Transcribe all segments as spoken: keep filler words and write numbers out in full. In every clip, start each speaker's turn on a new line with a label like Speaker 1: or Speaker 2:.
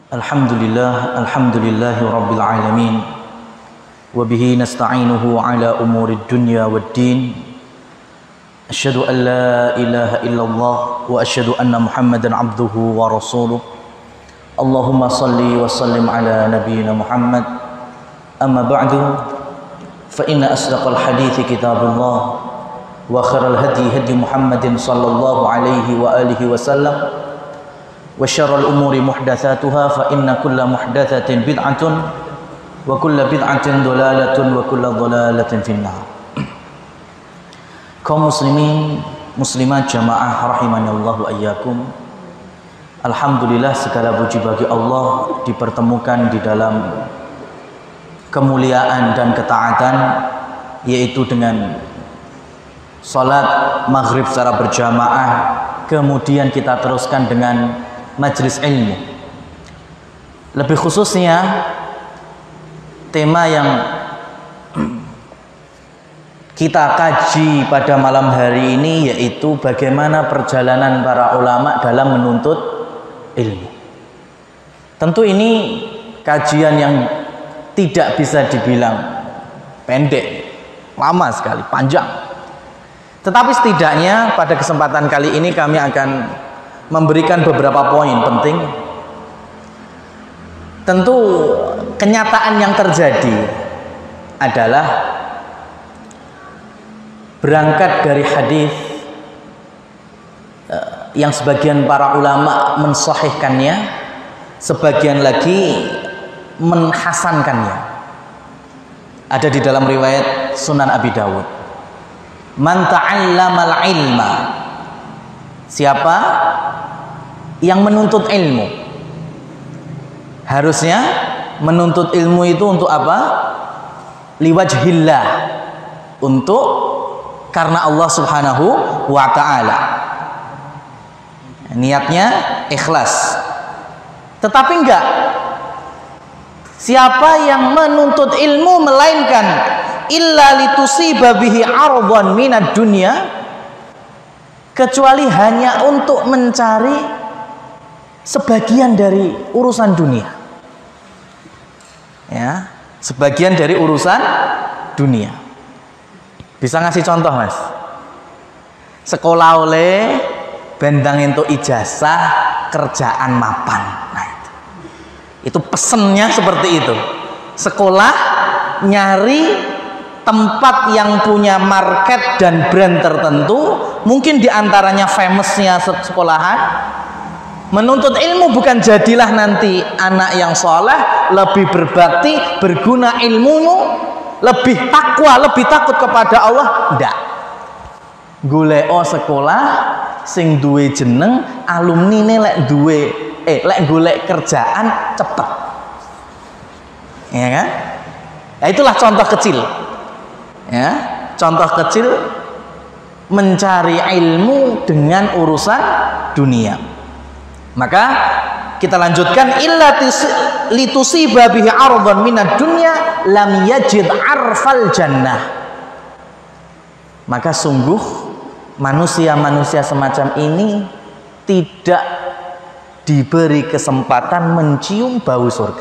Speaker 1: Alhamdulillah, alhamdulillahi rabbil alamin. Wa bihi nasta'inuhu ala umuri dunya waddin. Asyhadu an la ilaha illallah wa asyhadu anna Muhammadan abduhu wa rasuluh. Allahumma salli wa sallim ala nabiyyina Muhammad. Amma ba'du, fa inna asdaqal hadithi kitabullah wa khairal hadi hadi Muhammadin sallallahu alaihi wa alihi wasallam. Wa syarrul umuri muhdatsatuha fa inna kulla muhdatsatin bid'atun wa kulla bid'atin dhalalatun wa kulla dhalalatin finnar. Kaum muslimin muslimat jamaah rahimanallahu ayyakum. Alhamdulillah, segala puji bagi Allah dipertemukan di dalam kemuliaan dan ketaatan, yaitu dengan salat maghrib secara berjamaah, kemudian kita teruskan dengan majelis ilmu. Lebih khususnya tema yang kita kaji pada malam hari ini yaitu bagaimana perjalanan para ulama dalam menuntut ilmu. Tentu ini kajian yang tidak bisa dibilang pendek, lama sekali, panjang. Tetapi setidaknya pada kesempatan kali ini kami akan memberikan beberapa poin penting. Tentu kenyataan yang terjadi adalah berangkat dari hadis yang sebagian para ulama mensahihkannya, sebagian lagi menhasankannya. Ada di dalam riwayat Sunan Abi Dawud. Man ta'allamal ilma, siapa yang menuntut ilmu, harusnya menuntut ilmu itu untuk apa? Liwajhillah, untuk karena Allah subhanahu wa ta'ala, niatnya ikhlas. Tetapi enggak, siapa yang menuntut ilmu melainkan illa litusiba bihi ardan minad dunya, kecuali hanya untuk mencari sebagian dari urusan dunia, ya, sebagian dari urusan dunia. Bisa ngasih contoh, Mas? Sekolah oleh bendang untuk ijazah, kerjaan mapan. Nah, itu, itu pesennya seperti itu. Sekolah nyari tempat yang punya market dan brand tertentu, mungkin diantaranya famousnya sekolahan. Menuntut ilmu bukan jadilah nanti anak yang soleh, lebih berbakti, berguna ilmumu, lebih takwa, lebih takut kepada Allah. Ndak. Goleo sekolah sing duwe jeneng, alumni ne lek duwe eh lek golek kerjaan cepet. Ya kan? Ya, itulah contoh kecil. Ya, contoh kecil mencari ilmu dengan urusan dunia. Maka kita lanjutkan, illa litusiba bihi ardan minad dunya lam yajid arfal jannah. Maka sungguh manusia-manusia semacam ini tidak diberi kesempatan mencium bau surga.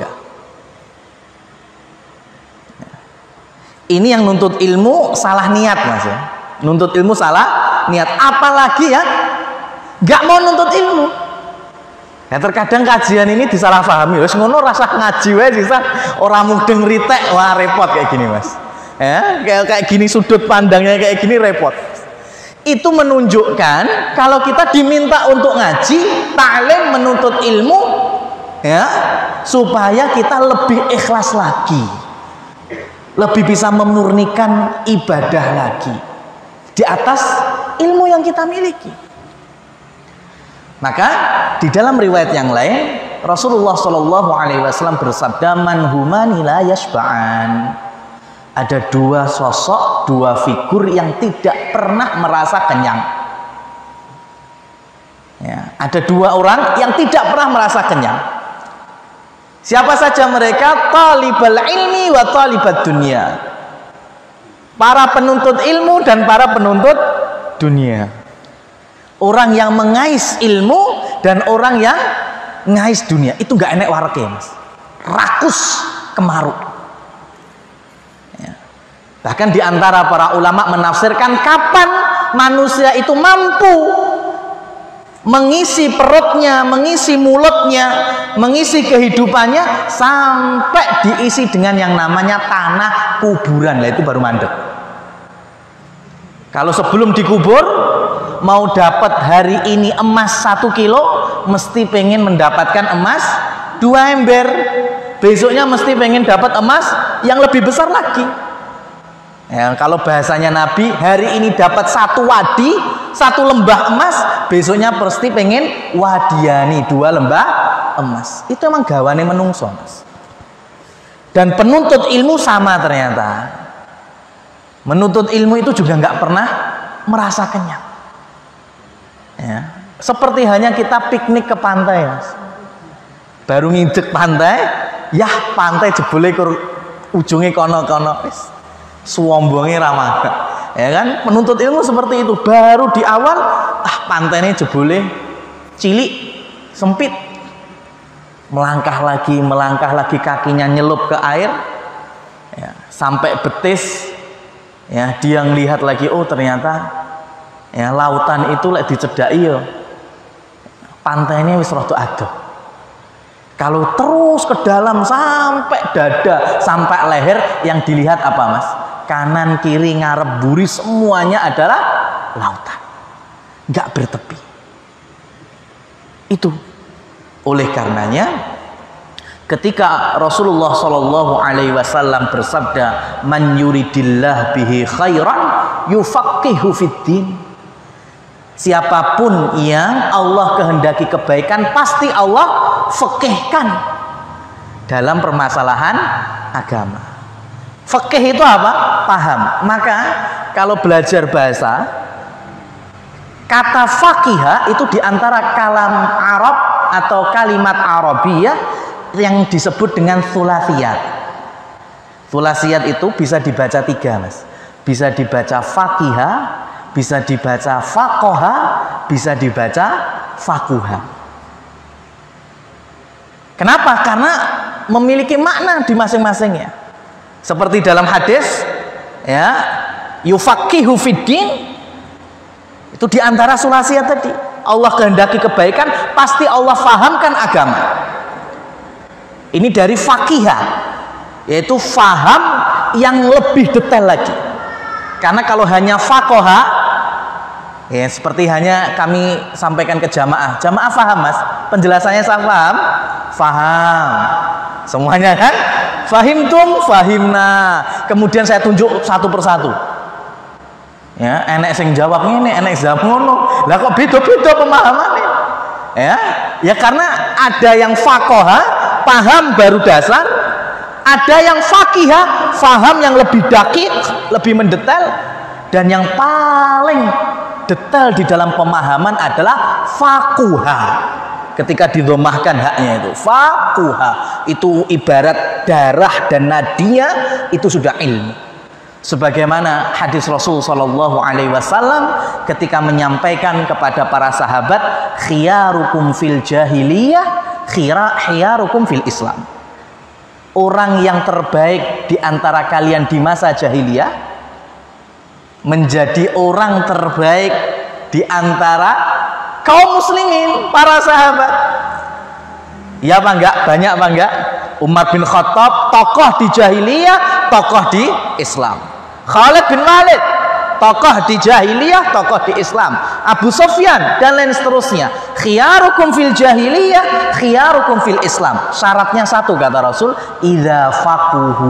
Speaker 1: Ini yang nuntut ilmu salah niat, Mas, ya. Nuntut ilmu salah niat, apalagi ya nggak mau nuntut ilmu. Ya, terkadang kajian ini disalahpahami. Wis ngono rasa ngaji wae sisa ora mudeng ritek, wah repot kayak gini, Mas. Ya, kayak kayak gini sudut pandangnya kayak gini repot. Itu menunjukkan kalau kita diminta untuk ngaji, ta'lim, menuntut ilmu, ya, supaya kita lebih ikhlas lagi. Lebih bisa memurnikan ibadah lagi di atas ilmu yang kita miliki. Maka di dalam riwayat yang lain Rasulullah Shallallahu Alaihi Wasallam bersabda, man humani la yashba'an. Ada dua sosok, dua figur yang tidak pernah merasa kenyang. Ya, ada dua orang yang tidak pernah merasa kenyang. Siapa saja mereka? Talibal ilmi wa talibat dunia. Para penuntut ilmu dan para penuntut dunia. Orang yang mengais ilmu dan orang yang ngais dunia itu nggak enek wareke mas, rakus kemaruk. Ya. Bahkan diantara para ulama menafsirkan kapan manusia itu mampu mengisi perutnya, mengisi mulutnya, mengisi kehidupannya sampai diisi dengan yang namanya tanah kuburan. Lah itu baru mandek. Kalau sebelum dikubur mau dapat hari ini emas satu kilo, mesti pengen mendapatkan emas dua ember. Besoknya mesti pengen dapat emas yang lebih besar lagi. Ya, kalau bahasanya Nabi, hari ini dapat satu wadi, satu lembah emas, besoknya pasti pengen wadiani, dua lembah emas. Itu emang gawane menungso, mas. Dan penuntut ilmu sama ternyata. Menuntut ilmu itu juga nggak pernah merasa kenyang. Ya. Seperti hanya kita piknik ke pantai, mas. Baru nginjek pantai, ya pantai jebule kur ujungnya kono-kono, suwombonge ramah, ya kan? Penuntut ilmu seperti itu. Baru di awal, ah pantainya jebule cilik, sempit. Melangkah lagi, melangkah lagi kakinya nyelup ke air, ya, sampai betis. Ya, dia ngelihat lagi, oh ternyata ya lautan itu lek dicedaki yo pantainya wis rada adoh. Kalau terus ke dalam sampai dada, sampai leher, yang dilihat apa mas? Kanan, kiri, ngarep, buri, semuanya adalah lautan, nggak bertepi. Itu oleh karenanya ketika Rasulullah Shallallahu Alaihi Wasallam bersabda, "Man yuridillah bihi khairan yufaqihu fiddin." Siapapun yang Allah kehendaki kebaikan, pasti Allah fikihkan dalam permasalahan agama. Fikih itu apa? Paham. Maka kalau belajar bahasa, kata fakiha itu diantara kalam Arab atau kalimat Arabiyah yang disebut dengan thulasiyat. Thulasiyat itu bisa dibaca tiga, mas. Bisa dibaca fakiha, bisa dibaca fakoha, bisa dibaca fakuha. Kenapa? Karena memiliki makna di masing-masingnya. Seperti dalam hadis, ya, yufaqihu fiddin, itu diantara thulasiyat tadi. Allah kehendaki kebaikan, pasti Allah fahamkan agama. Ini dari fakihah, yaitu faham yang lebih detail lagi. Karena kalau hanya fakoha, ya seperti hanya kami sampaikan ke jamaah, jamaah faham mas, penjelasannya saya paham, faham, semuanya kan, fahimtum, fahimna. Kemudian saya tunjuk satu persatu. Ya, enek sing jawab ini, enek jawab ngono. Lah kok beda-beda pemahamannya? Ya, ya karena ada yang fakoha, paham baru dasar, ada yang fakihah, faham yang lebih dakik, lebih mendetail, dan yang paling detail di dalam pemahaman adalah fakuha. Ketika didomahkan haknya itu fakuha, itu ibarat darah dan nadia, itu sudah ilmu. Sebagaimana hadis Rasul Shallallahu Alaihi Wasallam ketika menyampaikan kepada para sahabat, khiyarukum fil jahiliyah, khira khiyarukum fil Islam. Orang yang terbaik di antara kalian di masa jahiliyah menjadi orang terbaik di antara kaum muslimin, para sahabat. Ya apa enggak? Banyak apa enggak? Umar bin Khattab, tokoh di jahiliyah, tokoh di Islam. Khalid bin Walid, tokoh di jahiliyah, tokoh di Islam. Abu Sufyan dan lain seterusnya. Khiyarukum fil jahiliyah, khiyarukum fil Islam. Syaratnya satu kata Rasul, idza faquhu.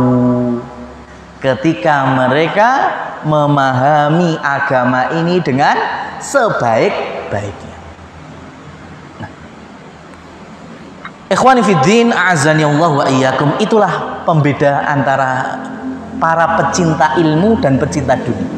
Speaker 1: Ketika mereka memahami agama ini dengan sebaik-baiknya. Nah, ikhwani fiddin, a'azani Allah wa iyyakum, itulah pembeda antara para pecinta ilmu dan pecinta dunia.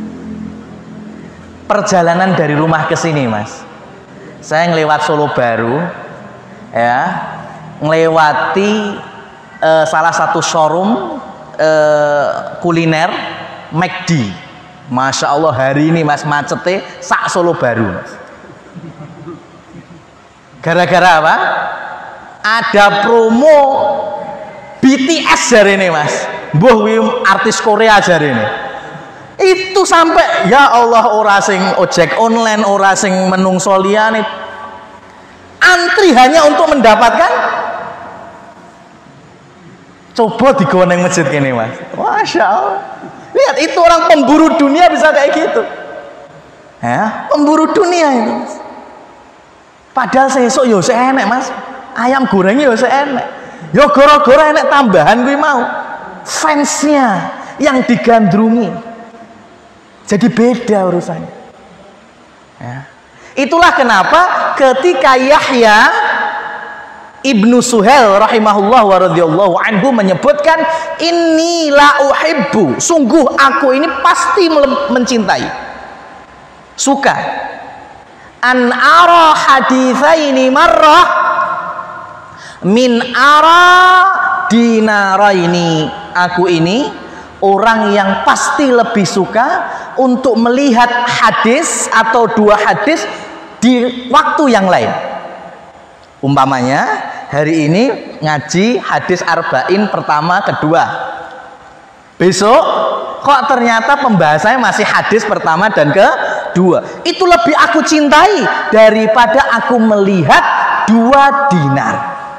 Speaker 1: Perjalanan dari rumah ke sini, mas, saya ngelewat Solo Baru, ya, ngelewati uh, salah satu showroom uh, kuliner McD. Masya Allah hari ini mas macetnya sak Solo Baru, mas. Gara-gara apa? ada promo B T S jari ini mas, mbuh artis Korea jari ini. Itu sampai ya Allah, ora sing ojek online, ora sing menungso liyane, antri hanya untuk mendapatkan. Coba digoneng masjid gini mas, masya Allah. Lihat itu orang pemburu dunia bisa kayak gitu, ya pemburu dunia itu mas. Padahal sesuk yo seenek mas, ayam gorengnya yo seenek, yo goro-goro enek tambahan gue mau fansnya yang digandrungi, jadi beda urusannya, ya. Itulah kenapa ketika Yahya Ibnu Suhail rahimahullah wa radhiyallahu anhu menyebutkan inni la uhibbu, sungguh aku ini pasti mencintai, suka an ara haditsaini marrah min ara dinaraini, aku ini orang yang pasti lebih suka untuk melihat hadis atau dua hadis di waktu yang lain. Umpamanya hari ini ngaji hadis arba'in pertama kedua, besok kok ternyata pembahasannya masih hadis pertama dan kedua, itu lebih aku cintai daripada aku melihat dua dinar.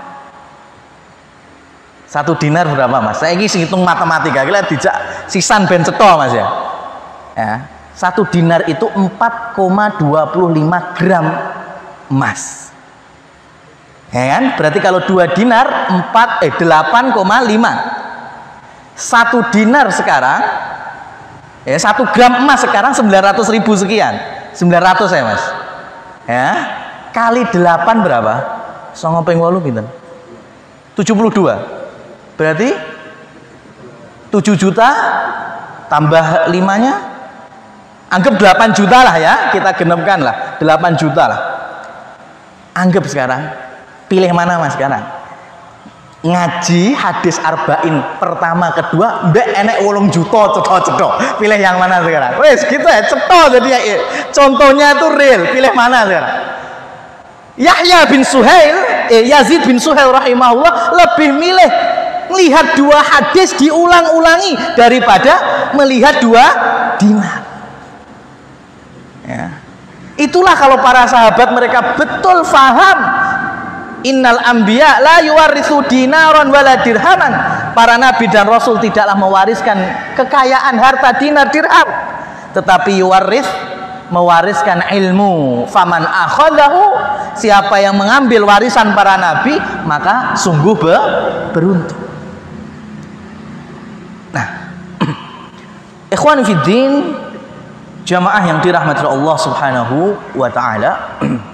Speaker 1: Satu dinar berapa mas? Saya ini hitung matematika, kita dijak sisan ben cetha mas ya. Ya, satu dinar itu empat koma dua lima gram emas. Ya kan? Berarti kalau dua dinar empat eh delapan koma lima. Satu dinar sekarang ya satu gram emas sekarang sembilan ratus ribu sekian. sembilan ratus ya mas. Ya. Kali delapan berapa? Songo ping wolu pinten? tujuh puluh dua. Berarti tujuh juta tambah limanya, anggap delapan juta lah ya, kita genepkan lah delapan juta lah. Anggap sekarang, pilih mana mas sekarang? Ngaji hadis arba'in pertama kedua, mbak enek wolong juta cedok-cedok. Pilih yang mana sekarang? Wes gitu ya, cedok jadi ya, contohnya itu real. Pilih mana sekarang? Yahya bin Suhail, eh, Yazid bin Suhail rahimahullah lebih milih melihat dua hadis diulang-ulangi daripada melihat dua dinar. Ya. Itulah kalau para sahabat mereka betul faham. Innal anbiya la yuwarithu dinaron wala dirhaman. Para nabi dan rasul tidaklah mewariskan kekayaan harta dinar dirham, tetapi yuwarith mewariskan ilmu. Faman akhadahu, siapa yang mengambil warisan para nabi maka sungguh beruntung. Nah, ikhwan fiddin, jamaah yang dirahmati Allah Subhanahu wa taala,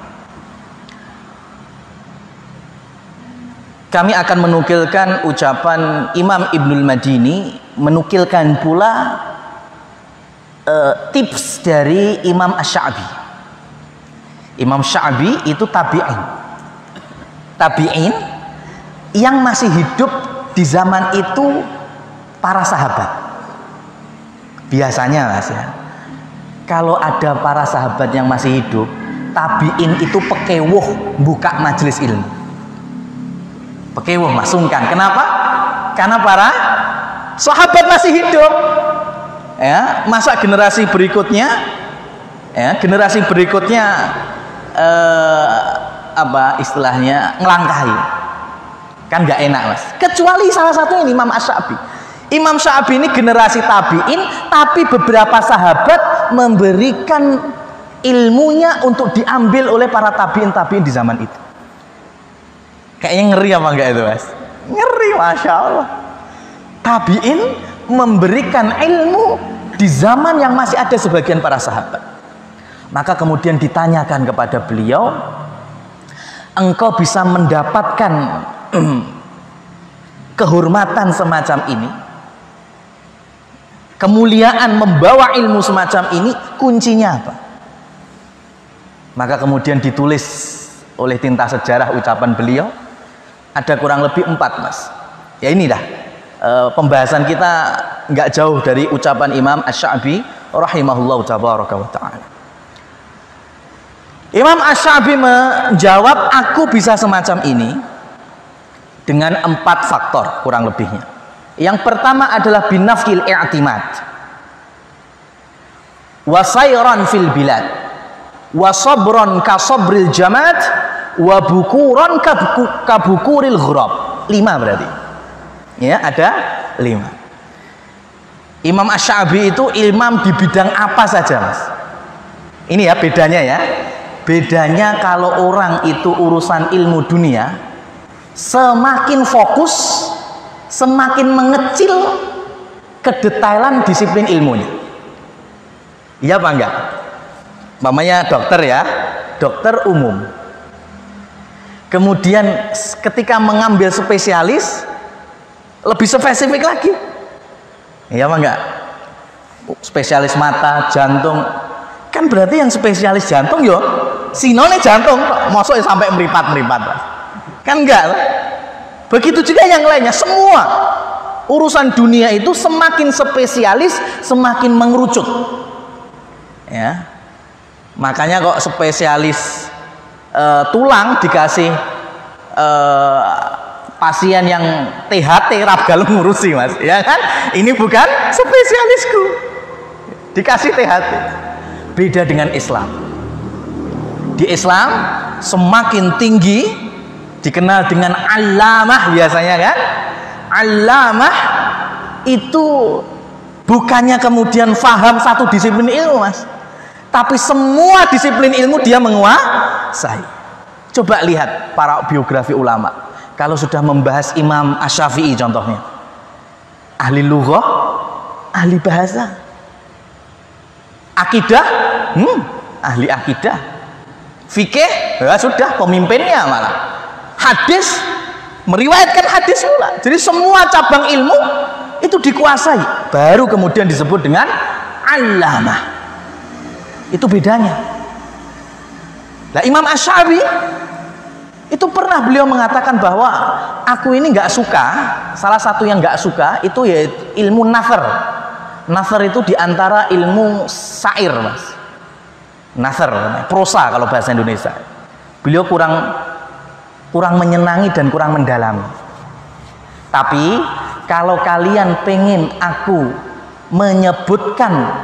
Speaker 1: kami akan menukilkan ucapan Imam Ibnul Madini, menukilkan pula uh, tips dari Imam Asy-Sya'bi. Imam Sya'bi itu tabi'in. Tabi'in yang masih hidup di zaman itu para sahabat. Biasanya mas ya, kalau ada para sahabat yang masih hidup, tabi'in itu pekewuh buka majelis ilmu. Pekewuh masungkan. Kenapa? Karena para sahabat masih hidup. Ya, masa generasi berikutnya, ya, generasi berikutnya eh, apa istilahnya ngelangkahi, kan nggak enak mas. Kecuali salah satunya Imam Asy-Sya'bi. Imam Sya'bi ini generasi tabi'in, tapi beberapa sahabat memberikan ilmunya untuk diambil oleh para tabi'in tabi'in di zaman itu. Kayaknya ngeri apa enggak itu mas? Ngeri, masya Allah. Tabi'in memberikan ilmu di zaman yang masih ada sebagian para sahabat. Maka kemudian ditanyakan kepada beliau, engkau bisa mendapatkan kehormatan semacam ini, kemuliaan membawa ilmu semacam ini, kuncinya apa? Maka kemudian ditulis oleh tinta sejarah ucapan beliau, ada kurang lebih empat mas. Ya ini dah e, pembahasan kita nggak jauh dari ucapan Imam Asy-Sya'bi rahimahullah ta'ala. Imam Asy-Sya'bi menjawab, aku bisa semacam ini dengan empat faktor kurang lebihnya. Yang pertama adalah binafil i'timad, wasairan fil bilad, wasabron kasabril jamad, wabukuron kabukuril ghurab. Lima berarti ya, ada lima. Imam Asy-Sya'bi itu imam di bidang apa saja, Mas? Ini ya bedanya ya. Bedanya kalau orang itu urusan ilmu dunia, semakin fokus, semakin mengecil kedetailan disiplin ilmunya. Iya apa enggak? Mamanya dokter ya, dokter umum. Kemudian ketika mengambil spesialis, lebih spesifik lagi. Iya apa enggak? Spesialis mata, jantung. Kan berarti yang spesialis jantung yo sinone jantung, mosok sampai meripat-meripat. Kan enggak? Begitu juga yang lainnya, semua urusan dunia itu semakin spesialis semakin mengerucut. Ya. Makanya kok spesialis uh, tulang dikasih uh, pasien yang T H T rap galem ngurusi, Mas. Ya kan? Ini bukan spesialisku. Dikasih T H T. Beda dengan Islam. Di Islam semakin tinggi dikenal dengan alamah biasanya kan. Alamah itu bukannya kemudian faham satu disiplin ilmu, Mas, tapi semua disiplin ilmu dia menguasai. Coba lihat para biografi ulama kalau sudah membahas Imam Asy-Syafi'i contohnya, ahli lughah, ahli bahasa, akidah, hmm, ahli akidah, fikih, ya sudah pemimpinnya malah, hadis, meriwayatkan hadis pula. Jadi semua cabang ilmu itu dikuasai, baru kemudian disebut dengan alamah. Itu bedanya. Nah, Imam Asy-Sya'bi itu pernah beliau mengatakan bahwa aku ini nggak suka, salah satu yang nggak suka itu ya ilmu nathar. Nathar itu diantara ilmu syair, Mas. Nathar, prosa kalau bahasa Indonesia. Beliau kurang kurang menyenangi dan kurang mendalami. Tapi kalau kalian pengen aku menyebutkan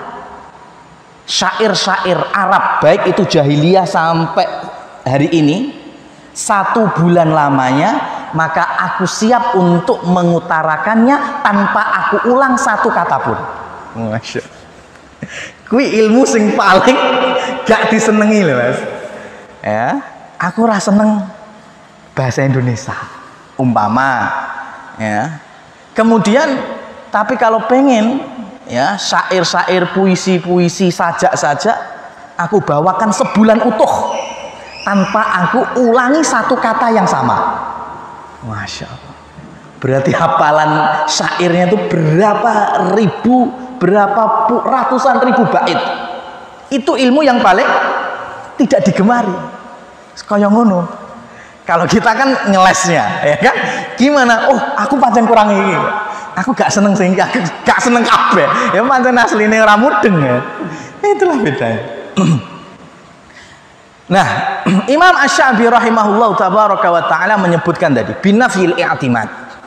Speaker 1: syair-syair Arab baik itu jahiliyah sampai hari ini satu bulan lamanya, maka aku siap untuk mengutarakannya tanpa aku ulang satu kata pun. Masya Allah. Kui ilmu sing paling gak disenengi loh, Mas. Ya, aku rasa seneng bahasa Indonesia umpama ya. Kemudian tapi kalau pengen ya syair-syair, puisi-puisi, sajak-sajak aku bawakan sebulan utuh tanpa aku ulangi satu kata yang sama. Masya Allah. Berarti hafalan syairnya itu berapa ribu, berapa ratusan ribu bait. Itu ilmu yang paling tidak digemari. Kaya ngono. Kalau kita kan ngelesnya, ya kan? Gimana? Oh, aku pancen kurang ini. Aku gak seneng sehingga aku gak seneng kabeh. Ya pancen asline ora mudeng ya. Itulah bedanya. Nah, Imam Asy-Sya'bi rahimahullah tabaraka wa taala menyebutkan tadi binafil i'timad,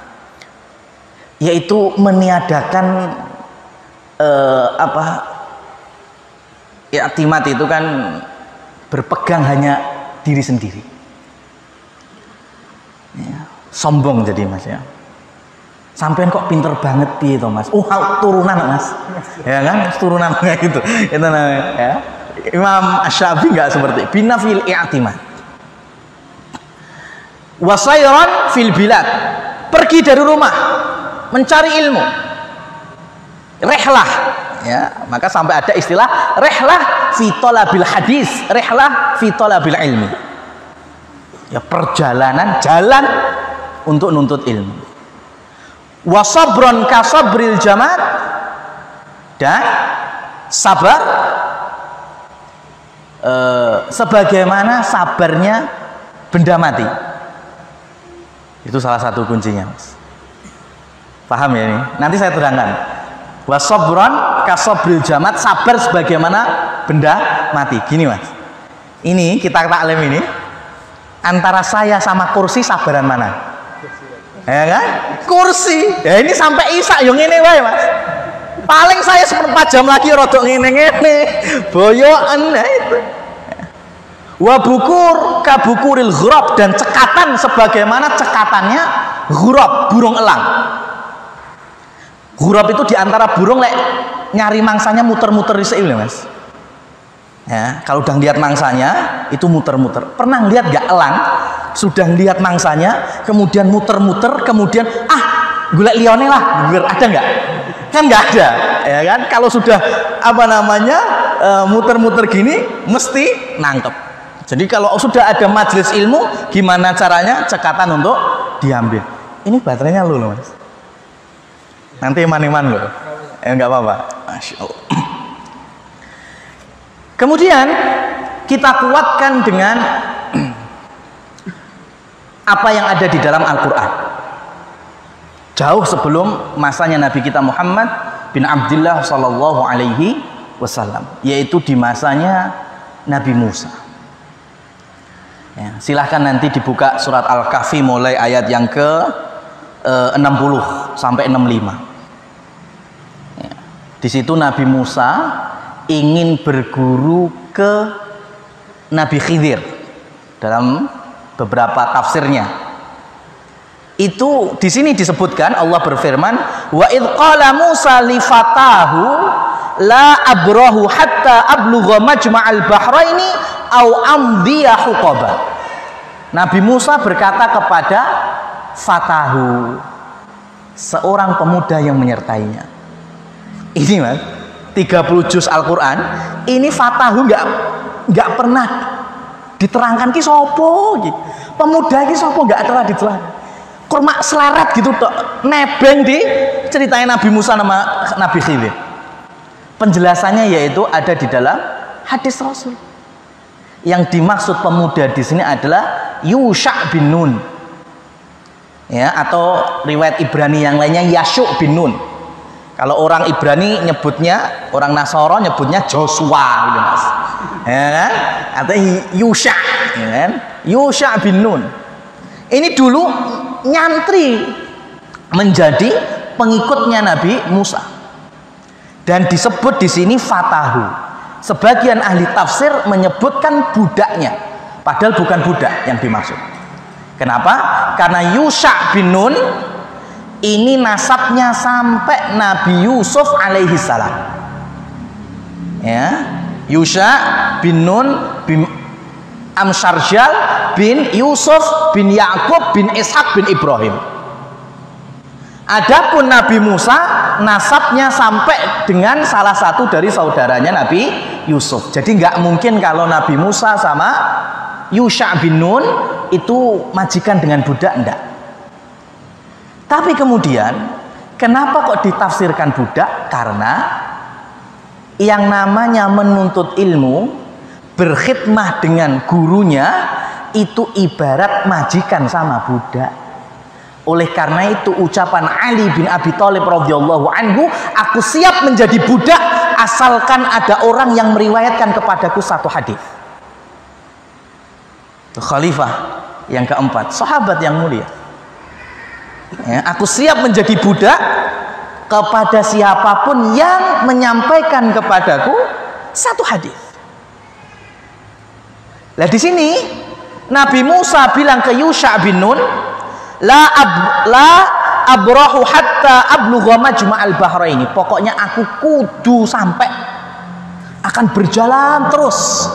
Speaker 1: yaitu meniadakan eh, apa? I'timad itu kan berpegang hanya diri sendiri. Ya, sombong jadi, Mas ya. Sampean kok pinter banget piye to, Mas? Oh, turunan, Mas. Ya kan? Turunan kayak gitu. Itu namanya, ya. Imam Asy-Sya'bi enggak seperti binafil i'timad. Wasairan fil bilad. Pergi dari rumah mencari ilmu. Rihlah, ya. Maka sampai ada istilah rihlah fi talabil hadis, rihlah fi talabil ilmi. Ya, perjalanan jalan untuk nuntut ilmu. Wasabron kasabril jamad, dan sabar eh, sebagaimana sabarnya benda mati. Itu salah satu kuncinya, Mas. Paham ya ini? Nanti saya terangkan. Wasabron kasabril jamad, sabar sebagaimana benda mati. Gini, Mas. Ini kita taklim ini antara saya sama kursi sabaran mana? Ya kan? Kursi. Ya ini sampai isak yo ngene wae, Mas. Paling saya seperempat jam lagi rodok ngene-ngene. Boyokan nah itu. Wa bukur kabukuril ghurab, dan cekatan sebagaimana cekatannya ghurab, burung elang. Ghurab itu diantara burung lek nyari mangsanya muter-muter di seil, Mas. Ya, kalau udah lihat mangsanya itu muter-muter. Pernah lihat gak elang sudah lihat mangsanya kemudian muter-muter kemudian ah golek lione lah, ada nggak? Kan nggak ada, ya kan? Kalau sudah apa namanya muter-muter gini mesti nangkep. Jadi kalau sudah ada majelis ilmu, gimana caranya cekatan untuk diambil? Ini baterainya lu loh, Mas. Nanti iman-iman loh. Ya nggak apa-apa. Masya Allah. Kemudian kita kuatkan dengan apa yang ada di dalam Al-Quran. Jauh sebelum masanya Nabi kita Muhammad bin Abdullah Sallallahu Alaihi Wasallam, yaitu di masanya Nabi Musa. Ya, silahkan nanti dibuka surat Al-Kahfi mulai ayat yang ke eh, enam puluh sampai enam puluh lima. Ya, di situ Nabi Musa ingin berguru ke Nabi Khidir dalam beberapa tafsirnya. Itu di sini disebutkan Allah berfirman, wa id qala Musa li fatahu la abrahu hatta ablugha majma'al bahraini au amdiya huqaba. Nabi Musa berkata kepada fatahu, seorang pemuda yang menyertainya. Ini Mas, tiga puluh juz Al-Qur'an, ini fatahu enggak enggak pernah diterangkan ki sopo gitu. Pemuda ki sopo enggak telah diterangkan. Kurma selarat gitu tok, nebeng di ceritain Nabi Musa nama Nabi Khidir. Penjelasannya yaitu ada di dalam hadis Rasul. Yang dimaksud pemuda di sini adalah Yusha bin Nun. Ya, atau riwayat Ibrani yang lainnya Yashu bin Nun. Kalau orang Ibrani nyebutnya, orang Nasara nyebutnya Joshua gitu Mas. Ya kan? Atau Yusha, ya kan? Yusha bin Nun. Ini dulu nyantri menjadi pengikutnya Nabi Musa. Dan disebut di sini fatahu. Sebagian ahli tafsir menyebutkan budaknya, padahal bukan budak yang dimaksud. Kenapa? Karena Yusha bin Nun ini nasabnya sampai Nabi Yusuf alaihi salam. Ya, Yusha bin Nun bin Amsharjal bin Yusuf bin Yakub bin Ishak bin Ibrahim. Adapun Nabi Musa nasabnya sampai dengan salah satu dari saudaranya Nabi Yusuf. Jadi nggak mungkin kalau Nabi Musa sama Yusha bin Nun itu majikan dengan budak, enggak. Tapi kemudian kenapa kok ditafsirkan budak? Karena yang namanya menuntut ilmu, berkhidmah dengan gurunya itu ibarat majikan sama budak. Oleh karena itu ucapan Ali bin Abi Thalib radhiyallahu anhu, aku siap menjadi budak asalkan ada orang yang meriwayatkan kepadaku satu hadis. Khalifah yang keempat, sahabat yang mulia. Ya, aku siap menjadi budak kepada siapapun yang menyampaikan kepadaku satu hadis. Nah di sini Nabi Musa bilang ke Yusha bin Nun, la ab, la abrahu hatta ablugha majma'al bahraini. Pokoknya aku kudu sampai, akan berjalan terus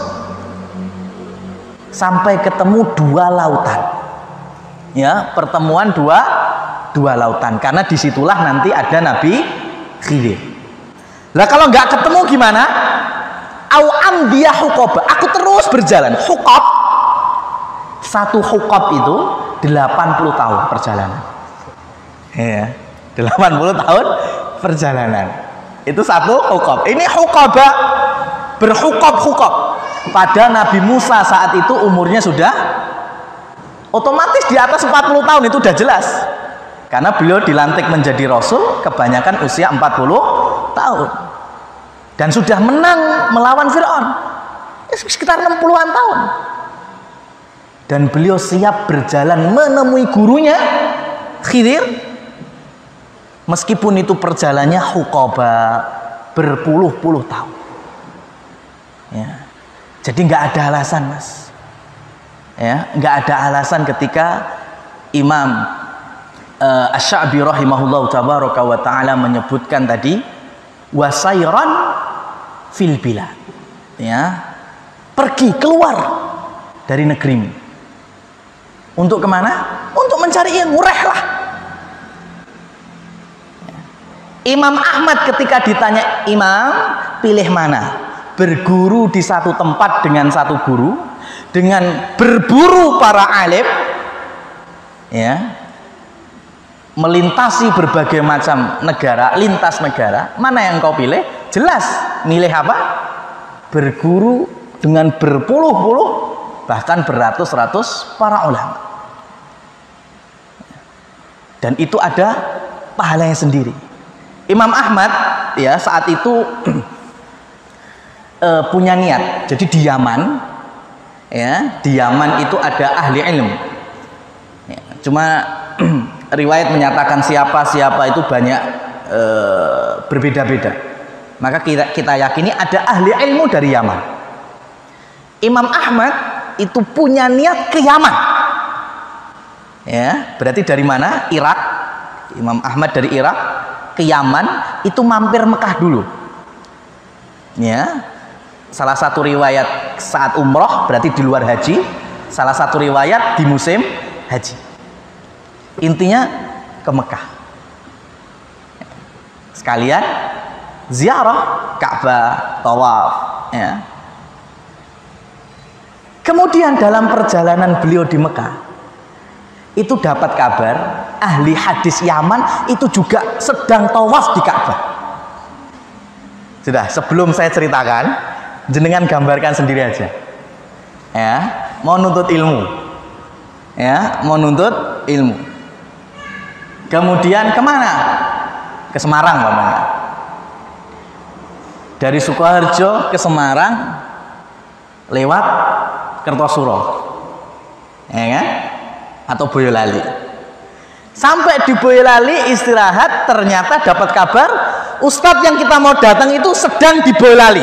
Speaker 1: sampai ketemu dua lautan. Ya, pertemuan dua dua lautan, karena disitulah nanti ada Nabi Khidir. Lah kalau nggak ketemu gimana? Au amdiya huqaba, aku terus berjalan. Huqab, satu huqab itu delapan puluh tahun perjalanan. Ya, delapan puluh tahun perjalanan. Itu satu huqab. Ini huqaba, berhuqab-huqab. Pada Nabi Musa saat itu umurnya sudah otomatis di atas empat puluh tahun, itu udah jelas. Karena beliau dilantik menjadi Rasul kebanyakan usia empat puluh tahun. Dan sudah menang melawan Fir'aun sekitar enam puluhan tahun. Dan beliau siap berjalan menemui gurunya Khidir, meskipun itu perjalanannya huqaba, berpuluh-puluh tahun. Ya. Jadi nggak ada alasan, Mas. Ya, nggak ada alasan ketika Imam uh, Asy-Sya'bi rahimahullahu tabaraka wa taala menyebutkan tadi wasairan fil bilad. Ya. Pergi keluar dari negerimu. Untuk kemana? Untuk mencari ilmu, rehlah. Imam Ahmad ketika ditanya, Imam, pilih mana? Berguru di satu tempat dengan satu guru, dengan berburu para alim, ya, melintasi berbagai macam negara, lintas negara, mana yang kau pilih? Jelas, milih apa? Berguru dengan berpuluh-puluh, bahkan beratus-ratus para ulama. Dan itu ada pahalanya sendiri. Imam Ahmad ya saat itu uh, punya niat. Jadi di Yaman, ya di Yaman itu ada ahli ilmu. Ya, cuma riwayat menyatakan siapa-siapa itu banyak uh, berbeda-beda. Maka kita, kita yakini ada ahli ilmu dari Yaman. Imam Ahmad itu punya niat ke Yaman. Ya, berarti dari mana? Irak. Imam Ahmad dari Irak ke Yaman, itu mampir Mekah dulu. Ya. Salah satu riwayat saat umroh, berarti di luar haji. Salah satu riwayat di musim haji. Intinya ke Mekah. Sekalian ziarah Ka'bah, tawaf, ya. Kemudian dalam perjalanan beliau di Mekah, itu dapat kabar ahli hadis Yaman itu juga sedang tawaf di Ka'bah. Sudah, sebelum saya ceritakan, jenengan gambarkan sendiri aja. Ya, mau nuntut ilmu. Ya, mau nuntut ilmu. Kemudian kemana? Ke Semarang, Bapak. Dari Sukoharjo ke Semarang lewat Kertosuro. Ya kan? Atau Boyolali. Sampai di Boyolali istirahat, ternyata dapat kabar ustadz yang kita mau datang itu sedang di Boyolali.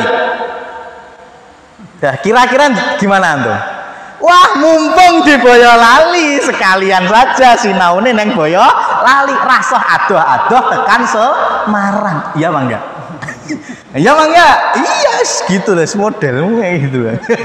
Speaker 1: Nah, kira-kira gimana tuh? Wah, mumpung di Boyolali sekalian saja sinaune neng Boyolali, rasah adoh-adoh tekan Semarang. Iya Bang enggak? Iya Bang enggak? Iya, gitu lah modelmu kayak gitu.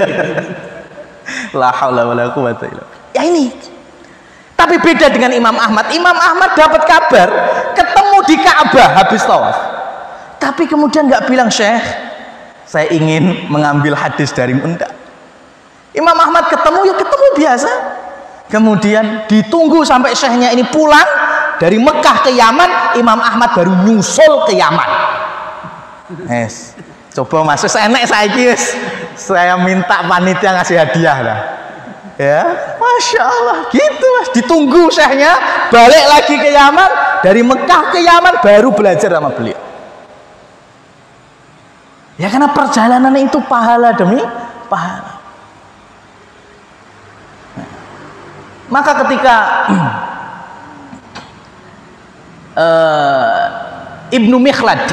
Speaker 1: La haula wala quwata illa billah. Ya ini. Tapi beda dengan Imam Ahmad. Imam Ahmad dapat kabar ketemu di Ka'bah habis tawaf. Tapi kemudian nggak bilang, Syekh, saya ingin mengambil hadis dari Anda. Imam Ahmad ketemu ya ketemu biasa. Kemudian ditunggu sampai syekhnya ini pulang dari Mekah ke Yaman. Imam Ahmad baru nyusul ke Yaman. Yes. Coba masuk enek saiki wis. Saya minta panitia ngasih hadiah lah. Ya, Masya Allah, gitu Mas. Ditunggu syekhnya balik lagi ke Yaman, dari Mekah ke Yaman baru belajar sama beliau. Ya karena perjalanan itu pahala demi pahala. Nah, maka ketika uh, Ibnu Mikhlad,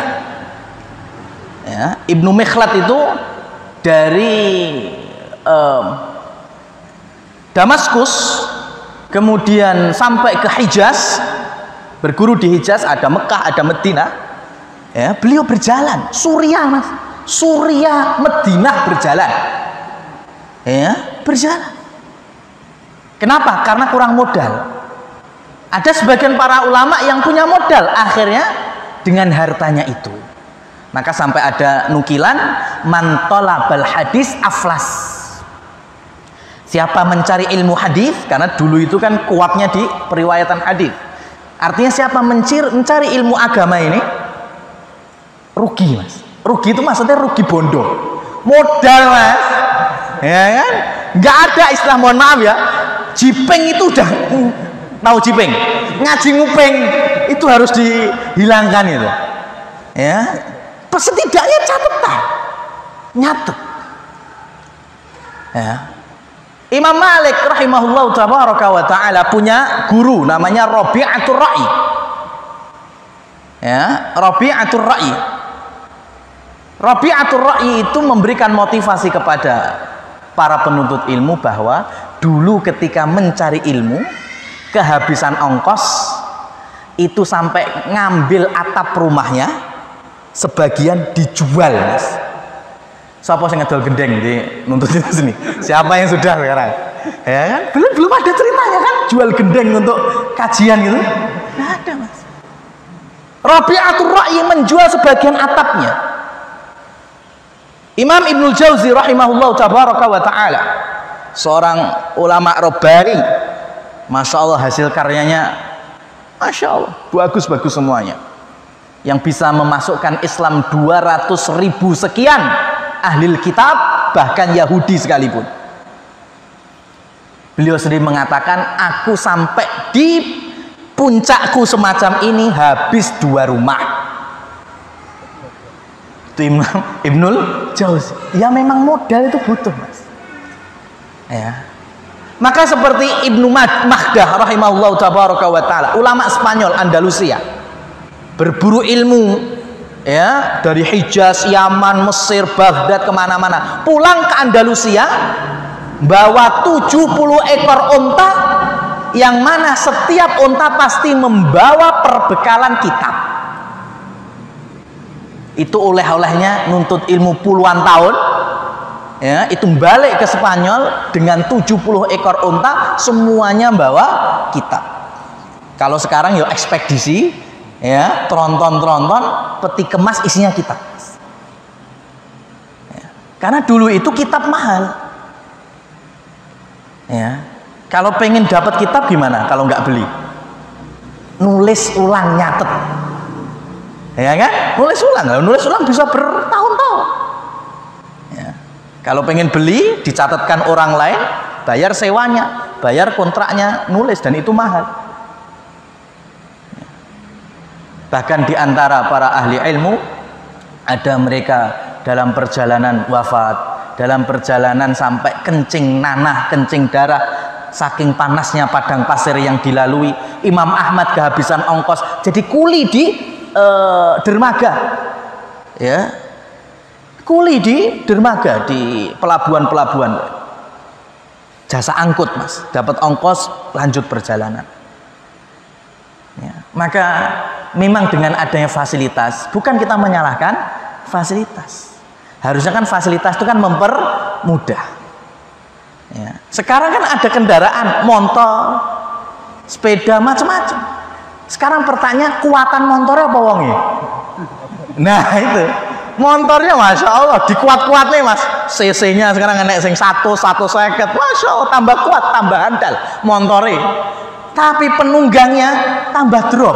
Speaker 1: ya, Ibnu Mikhlad itu dari uh, Damaskus, kemudian sampai ke Hijaz, berguru di Hijaz, ada Mekah, ada Madinah. Ya, beliau berjalan, Suriah Mas, Suriah, Madinah berjalan. Ya, berjalan. Kenapa? Karena kurang modal. Ada sebagian para ulama yang punya modal, akhirnya dengan hartanya itu. Maka sampai ada nukilan man talabal hadis aflas. Siapa mencari ilmu hadis, karena dulu itu kan kuatnya di periwayatan hadis. Artinya siapa mencir, mencari ilmu agama ini rugi Mas. Rugi itu maksudnya rugi bondo. Modal Mas. Ya kan? Nggak ada istilah, mohon maaf ya. Jipeng itu udah tahu jipeng. Ngaji ngupeng itu harus dihilangkan itu. Ya. Setidaknya catatan. Nyatet. Ya. Imam Malik rahimahullah tabaraka wa ta'ala punya guru namanya Rabi'atul Ra'i. Ya, Rabi'atul Ra'i. Rabi'atul Ra'i itu memberikan motivasi kepada para penuntut ilmu bahwa dulu ketika mencari ilmu kehabisan ongkos itu sampai ngambil atap rumahnya, sebagian dijual, Mas. Siapa yang ngedol gendeng di nuntut itu sini? Siapa yang sudah sekarang? Ya kan? Belum belum ada ceritanya kan? Jual gendeng untuk kajian gitu? Nggak ada, Mas. Rabi'atul Ra'i menjual sebagian atapnya. Imam Ibnul Jauzi rahimahullah tabaraka wa ta'ala, seorang ulama Rabbani, Masya Allah hasil karyanya Masya Allah bagus-bagus semuanya, yang bisa memasukkan Islam dua ratus ribu sekian ahli kitab, bahkan Yahudi sekalipun. Beliau sendiri mengatakan, aku sampai di puncakku semacam ini habis dua rumah. Itu Imam Ibnul Jauzi. Ya memang modal itu butuh, Mas. Ya. Maka seperti Ibnu Mahdah rahimahullah tabaraka wa ta'ala, ulama Spanyol Andalusia, berburu ilmu ya dari Hijaz, Yaman, Mesir, Baghdad, kemana-mana, pulang ke Andalusia bawa tujuh puluh ekor unta, yang mana setiap unta pasti membawa perbekalan kitab. Itu oleh-olehnya nuntut ilmu puluhan tahun ya, itu balik ke Spanyol dengan tujuh puluh ekor unta, semuanya bawa kitab. Kalau sekarang ya ekspedisi ya, tronton-tronton, peti kemas isinya kitab ya. Karena dulu itu kitab mahal ya. Kalau pengen dapat kitab gimana kalau nggak beli? Nulis ulang, nyatet ya kan? Nulis ulang, nulis ulang bisa bertahun-tahun ya. Kalau pengen beli, dicatatkan orang lain, bayar sewanya, bayar kontraknya, nulis, dan itu mahal. Bahkan di antara para ahli ilmu, ada mereka dalam perjalanan wafat, dalam perjalanan sampai kencing nanah, kencing darah, saking panasnya padang pasir yang dilalui. Imam Ahmad kehabisan ongkos, jadi kuli di uh, dermaga, ya, kuli di dermaga, di pelabuhan-pelabuhan, jasa angkut, Mas, dapat ongkos, lanjut perjalanan. Ya, maka memang dengan adanya fasilitas, bukan kita menyalahkan fasilitas, harusnya kan fasilitas itu kan mempermudah ya. Sekarang kan ada kendaraan, motor, sepeda, macam-macam. Sekarang pertanyaan, kuatan motornya apa wongi? Nah itu motornya Masya Allah dikuat-kuat nih, Mas, cc-nya sekarang enek sing satu, satu seket, Masya Allah, tambah kuat, tambah handal motornya. Tapi penunggangnya tambah drop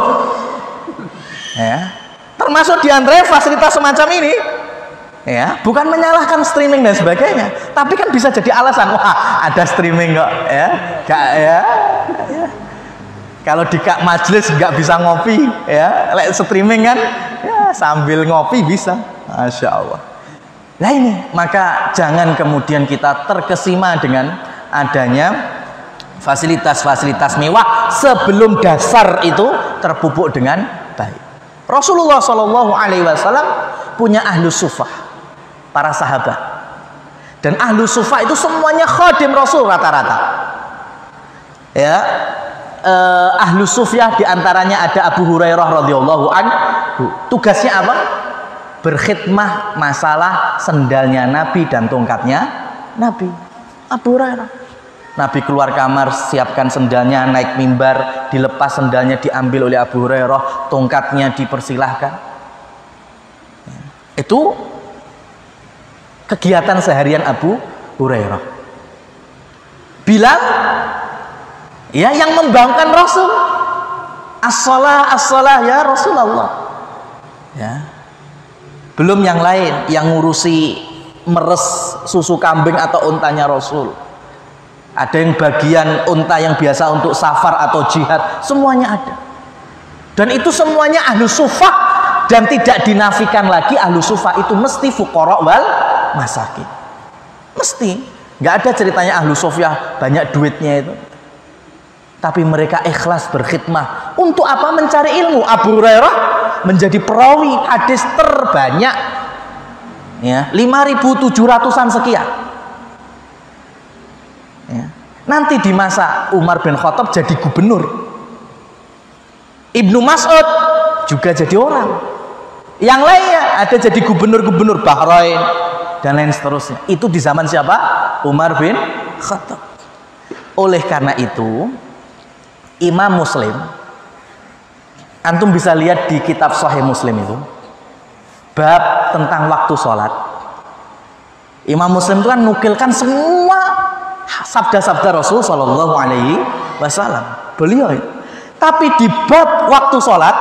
Speaker 1: ya. Termasuk di antara fasilitas semacam ini ya, bukan menyalahkan streaming dan sebagainya, tapi kan bisa jadi alasan, wah ada streaming kok ya, gak ya, ya. Kalau di kak majelis nggak bisa ngopi ya, like streaming kan ya, sambil ngopi bisa. Masya Allah. Nah ini, maka jangan kemudian kita terkesima dengan adanya fasilitas-fasilitas mewah sebelum dasar itu terpupuk dengan baik. Rasulullah Shallallahu Alaihi Wasallam punya ahlu sufah, para sahabat, dan ahlu sufah itu semuanya khadim Rasul rata-rata. Ya, eh, ahlu sufah diantaranya ada Abu Hurairah radhiyallahu anhu. Tugasnya apa? Berkhidmah masalah sendalnya Nabi dan tongkatnya Nabi. Abu Hurairah, Nabi keluar kamar, siapkan sendalnya, naik mimbar, dilepas sendalnya, diambil oleh Abu Hurairah, tongkatnya dipersilahkan. Itu kegiatan seharian Abu Hurairah. Bilal, ya, yang membangunkan Rasul, as-shalah, as-shalah ya Rasulullah. Ya. Belum yang lain, yang ngurusi meres susu kambing atau untanya Rasul. Ada yang bagian unta yang biasa untuk safar atau jihad, semuanya ada. Dan itu semuanya ahlu sufah, dan tidak dinafikan lagi ahlu sufah itu mesti fuqara wal masakin. Mesti. Nggak ada ceritanya Ahlu Sufyah banyak duitnya itu. Tapi mereka ikhlas berkhidmah. Untuk apa? Mencari ilmu. Abu Hurairah menjadi perawi hadis terbanyak, ya, lima ribu tujuh ratusan sekian, ya. Nanti di masa Umar bin Khattab jadi gubernur. Ibnu Mas'ud juga jadi orang. Yang lainnya ada jadi gubernur-gubernur Bahrain dan lain seterusnya. Itu di zaman siapa? Umar bin Khattab. Oleh karena itu Imam Muslim, antum bisa lihat di kitab Sahih Muslim itu bab tentang waktu sholat. Imam Muslim itu kan nukilkan semua sabda-sabda Rasul Shallallahu Alaihi Wasallam. Beliau, tapi di bab waktu sholat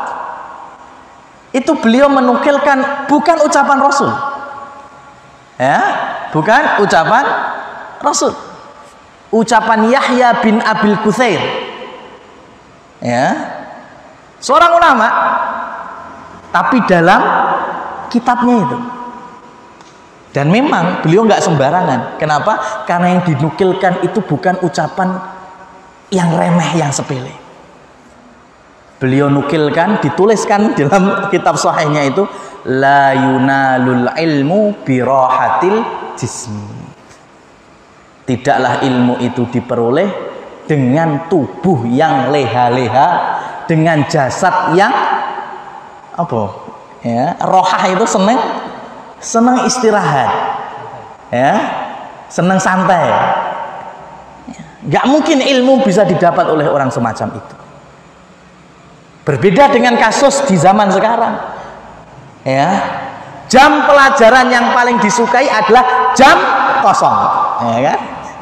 Speaker 1: itu beliau menukilkan bukan ucapan Rasul, ya, bukan ucapan Rasul, ucapan Yahya bin Abil Quthair, ya, seorang ulama, tapi dalam kitabnya itu. Dan memang beliau nggak sembarangan. Kenapa? Karena yang dinukilkan itu bukan ucapan yang remeh, yang sepele. Beliau nukilkan, dituliskan dalam kitab sahihnya itu, la yunalul ilmu birahatil jismi. Tidaklah ilmu itu diperoleh dengan tubuh yang leha-leha, dengan jasad yang apa? Ya, rohah itu seneng seneng istirahat, ya, seneng santai. Gak mungkin ilmu bisa didapat oleh orang semacam itu. Berbeda dengan kasus di zaman sekarang, ya, jam pelajaran yang paling disukai adalah jam kosong, ya kan?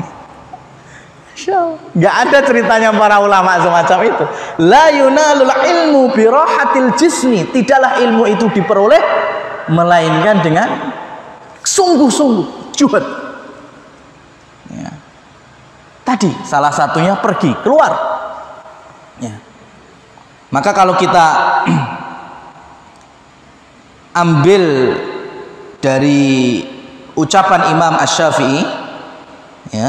Speaker 1: Gak ada ceritanya para ulama semacam itu. La yunalul ilmu birahatil jismi. Tidaklah ilmu itu diperoleh melainkan dengan sungguh-sungguh juhud, ya. Tadi salah satunya pergi keluar, ya. Maka kalau kita ambil dari ucapan Imam Asy-Syafi'i, ya,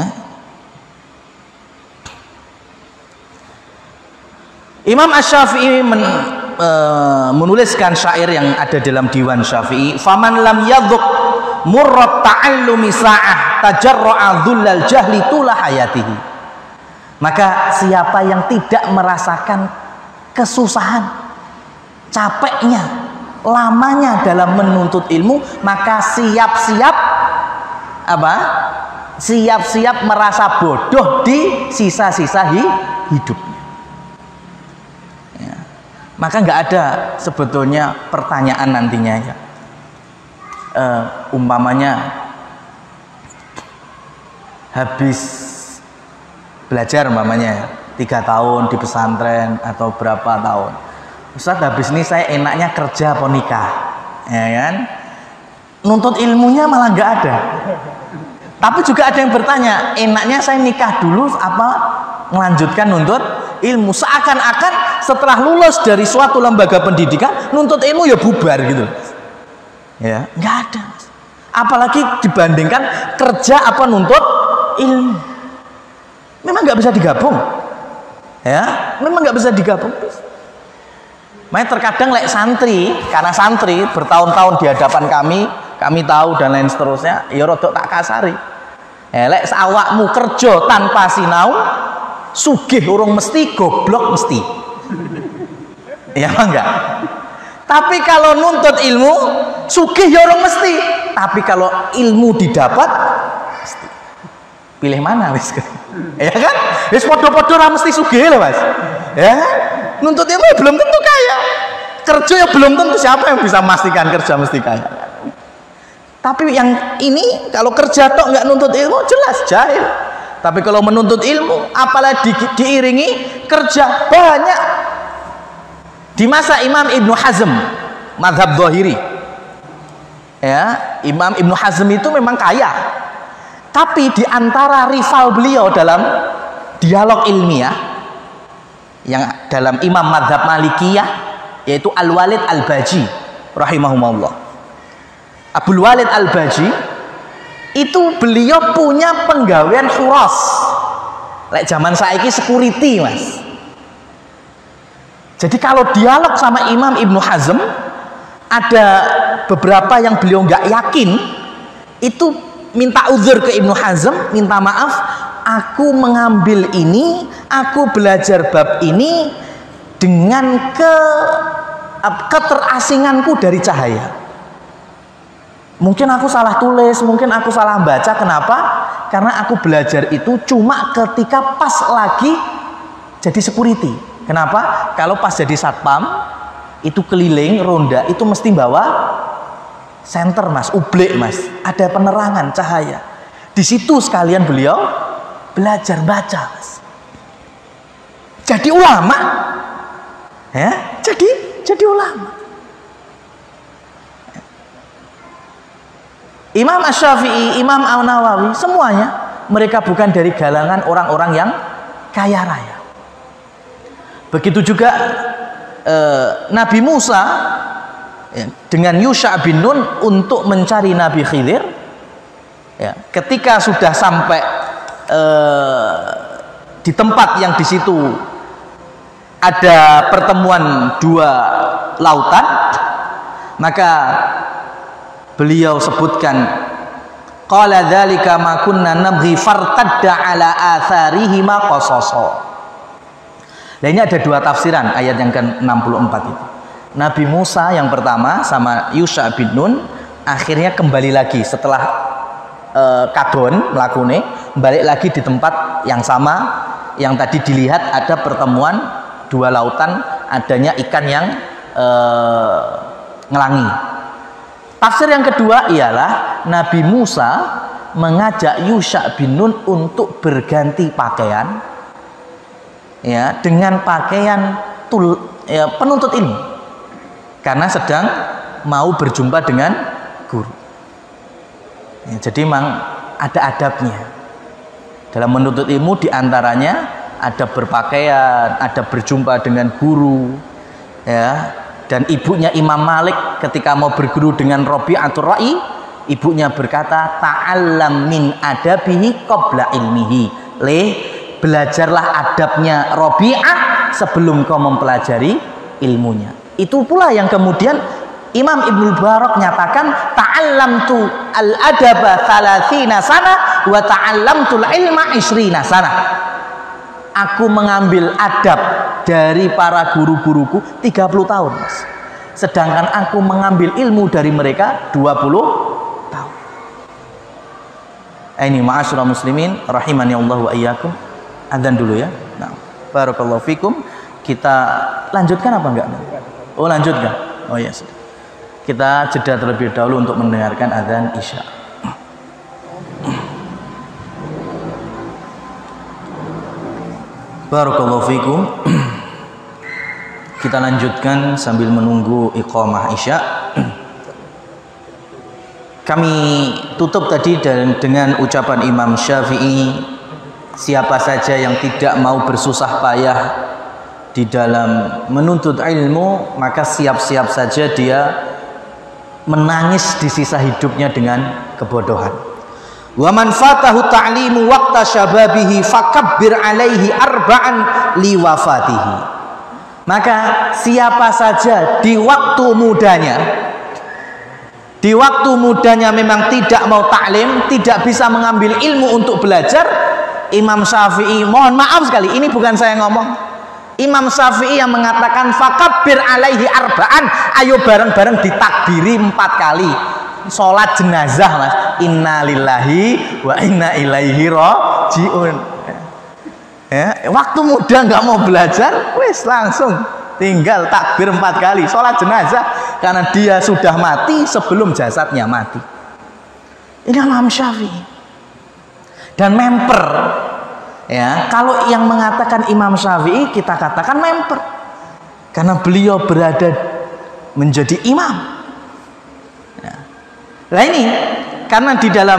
Speaker 1: Imam Asy-Syafi'i men, e, menuliskan syair yang ada dalam diwan Syafi'i, faman lam yadhuq murrat ta'allumi sa'ah tajarra'a dhullal jahli tula hayatihi. Maka siapa yang tidak merasakan kesusahan, capeknya, lamanya dalam menuntut ilmu, maka siap-siap apa? Siap-siap merasa bodoh di sisa-sisa hidupnya. Maka nggak ada sebetulnya pertanyaan nantinya, ya, uh, umpamanya habis belajar umpamanya tiga tahun di pesantren atau berapa tahun, Ustaz habis ini saya enaknya kerja atau nikah, ya kan? Nuntut ilmunya malah nggak ada. Tapi juga ada yang bertanya, enaknya saya nikah dulu apa melanjutkan nuntut ilmu? Seakan-akan setelah lulus dari suatu lembaga pendidikan, nuntut ilmu ya bubar gitu, ya, nggak ada. Apalagi dibandingkan kerja apa nuntut ilmu, memang nggak bisa digabung, ya, memang nggak bisa digabung. Makanya terkadang lek santri, karena santri bertahun-tahun di hadapan kami, kami tahu dan lain seterusnya, ya rodok tak kasari. Ya, lek awakmu kerja tanpa sinau, sugih urung mesti, goblok mesti. Ya enggak? Tapi kalau nuntut ilmu, sugih ya urung mesti. Tapi kalau ilmu didapat, mesti. Pilih mana wis? Ya kan? Wis podo-podo ra mesti sugih lho, Mas. Ya. Nuntut ilmu ya belum tentu kaya. Kerja ya belum tentu, siapa yang bisa memastikan kerja mesti kaya. Tapi yang ini kalau kerja tok nggak nuntut ilmu jelas jahil. Tapi kalau menuntut ilmu apalagi di, diiringi kerja banyak. Di masa Imam Ibnu Hazm mazhab Zahiri, ya, Imam Ibnu Hazm itu memang kaya. Tapi di antara rival beliau dalam dialog ilmiah yang dalam Imam mazhab Malikiyah yaitu Al-Walid Al-Baji rahimahumullah. Abdul Walid Al-Baji itu beliau punya penggawean khuros. Lek zaman saiki security, Mas. Jadi kalau dialog sama Imam Ibnu Hazm, ada beberapa yang beliau nggak yakin, itu minta uzur ke Ibnu Hazm, minta maaf, aku mengambil ini, aku belajar bab ini dengan ke keterasinganku dari cahaya. Mungkin aku salah tulis, mungkin aku salah baca. Kenapa? Karena aku belajar itu cuma ketika pas lagi jadi security. Kenapa? Kalau pas jadi satpam itu keliling ronda itu mesti bawa senter, Mas, ublik, Mas, ada penerangan cahaya. Di situ sekalian beliau belajar baca, Mas. Jadi ulama, ya, jadi jadi ulama. Imam Asy-Syafi'i, Imam An-Nawawi, semuanya mereka bukan dari galangan orang-orang yang kaya raya. Begitu juga eh, Nabi Musa ya, dengan Yusha bin Nun untuk mencari Nabi Khidir. Ya, ketika sudah sampai eh, di tempat yang di situ ada pertemuan dua lautan, maka beliau sebutkan qala dzalika ma kunna nabghi fartadda ala atharihi ma qasasa. Nah, ini ada dua tafsiran ayat yang ke enam puluh empat itu. Nabi Musa yang pertama sama Yusha bin Nun akhirnya kembali lagi setelah uh, kadon lakune, balik lagi di tempat yang sama yang tadi dilihat ada pertemuan dua lautan, adanya ikan yang uh, ngelangi. Tafsir yang kedua ialah Nabi Musa mengajak Yusha bin Nun untuk berganti pakaian, ya, dengan pakaian tul, ya, penuntut ilmu, karena sedang mau berjumpa dengan guru. Ya, jadi memang ada adabnya dalam menuntut ilmu, diantaranya ada berpakaian, ada berjumpa dengan guru, ya. Dan ibunya Imam Malik ketika mau berguru dengan Rabi'atul Ra'i, ibunya berkata, ta'allam min adabihi qabla ilmihi. Leh, belajarlah adabnya Rabi'ah sebelum kau mempelajari ilmunya. Itu pula yang kemudian Imam Ibnu Barak nyatakan, ta'allamtu al-adaba thalathina sana wa ta'allamtul ilma ishrina sana. Aku mengambil adab dari para guru-guruku tiga puluh tahun, Mas. Sedangkan aku mengambil ilmu dari mereka dua puluh tahun. Ini ma'asyiral muslimin rahimani Allah wa iyyakum. Adzan dulu ya. Nah, barakallahu fikum. Kita lanjutkan apa enggak? Oh, lanjutkan. Oh ya, sudah. Kita jeda terlebih dahulu untuk mendengarkan adzan Isya. Barakallahu fikum. Kita lanjutkan sambil menunggu iqamah Isya. Kami tutup tadi dengan ucapan Imam Syafi'i, siapa saja yang tidak mau bersusah payah di dalam menuntut ilmu, maka siap-siap saja dia menangis di sisa hidupnya dengan kebodohan. Wa man fatahu ta'limu waqta syababihi fakabbir alaihi arba'an liwafatihi. Maka siapa saja di waktu mudanya, di waktu mudanya memang tidak mau taklim, tidak bisa mengambil ilmu untuk belajar, Imam Syafi'i, mohon maaf sekali, ini bukan saya ngomong, Imam Syafi'i yang mengatakan fakabbir alaihi arba'an, ayo bareng-bareng ditakbiri empat kali. Sholat jenazah, Mas, inna lillahi wa inna ilaihi rajiun. Ya, waktu muda nggak mau belajar, wes langsung tinggal takbir empat kali sholat jenazah, karena dia sudah mati sebelum jasadnya mati. Ini Imam Syafi'i. Dan memper, ya, kalau yang mengatakan Imam Syafi'i kita katakan memper, karena beliau berada menjadi imam. Nah ini karena di dalam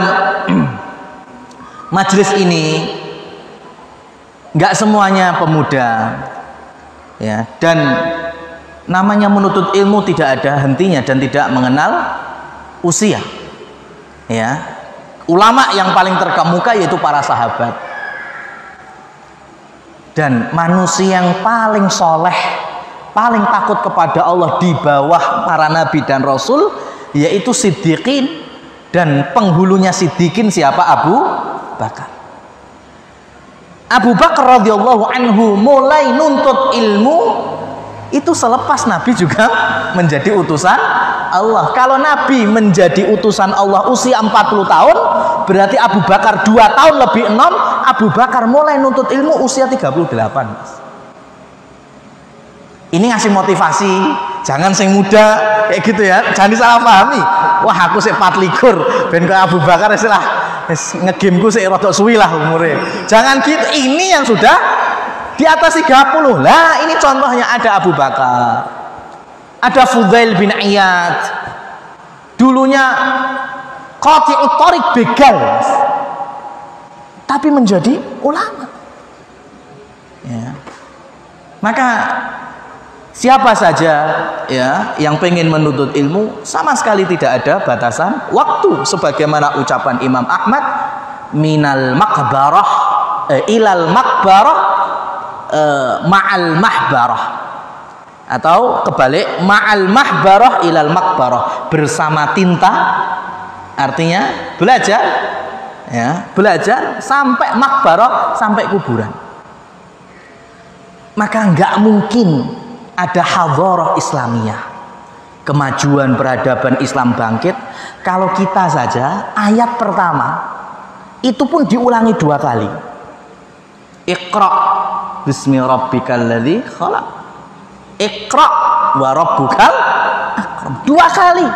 Speaker 1: majelis ini nggak semuanya pemuda, ya, dan namanya menuntut ilmu tidak ada hentinya dan tidak mengenal usia, ya. ulama yang paling terkemuka yaitu para sahabat. Dan manusia yang paling soleh, paling takut kepada Allah di bawah para nabi dan rasul yaitu siddiqin, dan penghulunya siddiqin siapa? Abu Bakar. Abu Bakar radhiyallahu anhu mulai nuntut ilmu itu selepas Nabi juga menjadi utusan Allah. Kalau Nabi menjadi utusan Allah usia empat puluh tahun, berarti Abu Bakar dua tahun lebih enom. Abu Bakar mulai nuntut ilmu usia tiga puluh delapan. Ini ngasih motivasi, jangan sing muda kayak gitu ya, jangan disalah pahami. Wah aku sik empat likur, ben kok Abu Bakar istilah ngegameku sik rada suwi lah umure. Jangan gitu. Ini yang sudah di atas tiga puluh. Lah ini contohnya ada Abu Bakar, ada Fudail bin Iyad, dulunya qati'ut thariq, begal, tapi menjadi ulama ya. Maka siapa saja ya yang pengen menuntut ilmu, sama sekali tidak ada batasan waktu, sebagaimana ucapan Imam Ahmad, minal maqbarah eh, ilal maqbarah eh, ma'al mahbarah, atau kebalik, ma'al mahbarah ilal maqbarah, bersama tinta, artinya belajar ya, belajar sampai makbarah, sampai kuburan. Maka nggak mungkin ada hadharah Islamiyah, kemajuan peradaban Islam bangkit, kalau kita saja ayat pertama itu pun diulangi dua kali. Iqra bismi rabbikal ladzi khalaq, Iqra wa rabbukal akram. Dua kali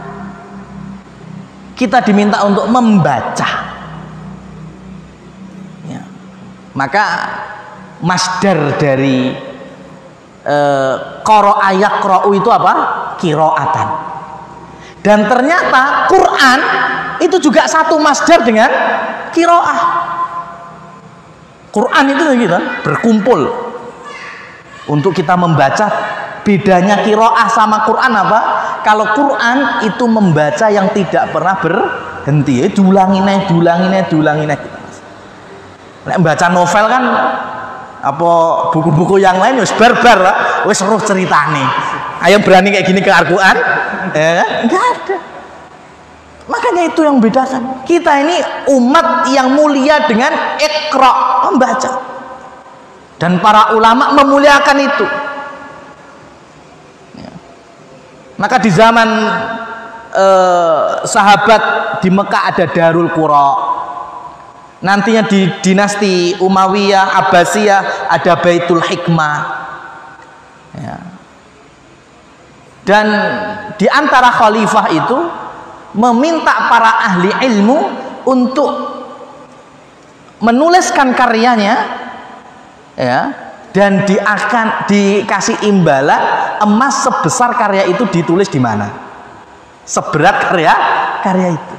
Speaker 1: kita diminta untuk membaca ya. Maka masdar dari eh, qara yaqra'u itu apa? Qiraatan. Dan ternyata Quran itu juga satu masdar dengan qiraah. Quran itu gitu, berkumpul untuk kita membaca. Bedanya qiraah sama Quran apa? Kalau Quran itu membaca yang tidak pernah berhenti, ya, diulangi nih, diulangi nih, diulangi nih. Nek baca novel kan apa buku-buku yang lain wis barbar lah, wis seru ceritane. Ayo berani kayak gini ke Al-Quran? Ya, enggak ada. Makanya itu yang membedakan. Kita ini umat yang mulia dengan Iqra, membaca. Dan para ulama memuliakan itu. Ya. Maka di zaman eh, sahabat di Mekah ada Darul Qura. Nantinya di dinasti Umayyah, Abbasiyah ada Baitul Hikmah. Ya. Dan di antara khalifah itu meminta para ahli ilmu untuk menuliskan karyanya ya, dan di akan dikasih imbalan emas sebesar karya itu ditulis di mana, seberat karya karya itu.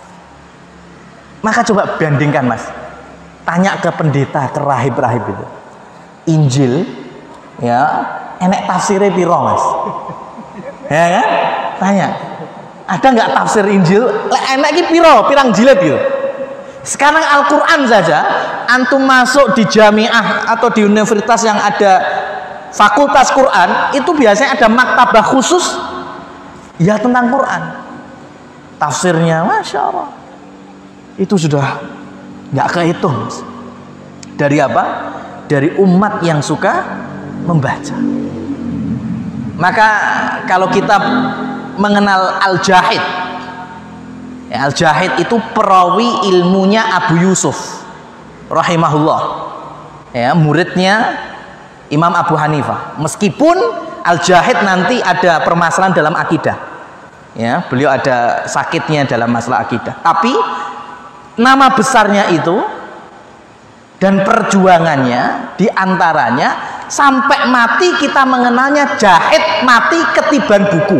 Speaker 1: Maka coba bandingkan mas, tanya ke pendeta, ke rahib-rahib itu, Injil ya enek tafsirnya piro mas, ya kan? Tanya, ada nggak tafsir Injil enek ki piro, pirang jilid gitu. Sekarang Al-Quran saja, antum masuk di jamiah atau di universitas yang ada fakultas Quran, itu biasanya ada maktabah khusus ya tentang Quran, tafsirnya masya Allah itu sudah nggak kehitung. Dari apa? Dari umat yang suka membaca. Maka kalau kita mengenal Al-Jahid, ya, Al-Jahid itu perawi ilmunya Abu Yusuf rahimahullah, ya, muridnya Imam Abu Hanifah. Meskipun Al-Jahid nanti ada permasalahan dalam akidah, ya, beliau ada sakitnya dalam masalah akidah, tapi nama besarnya itu dan perjuangannya diantaranya sampai mati kita mengenalnya Jahid mati ketiban buku.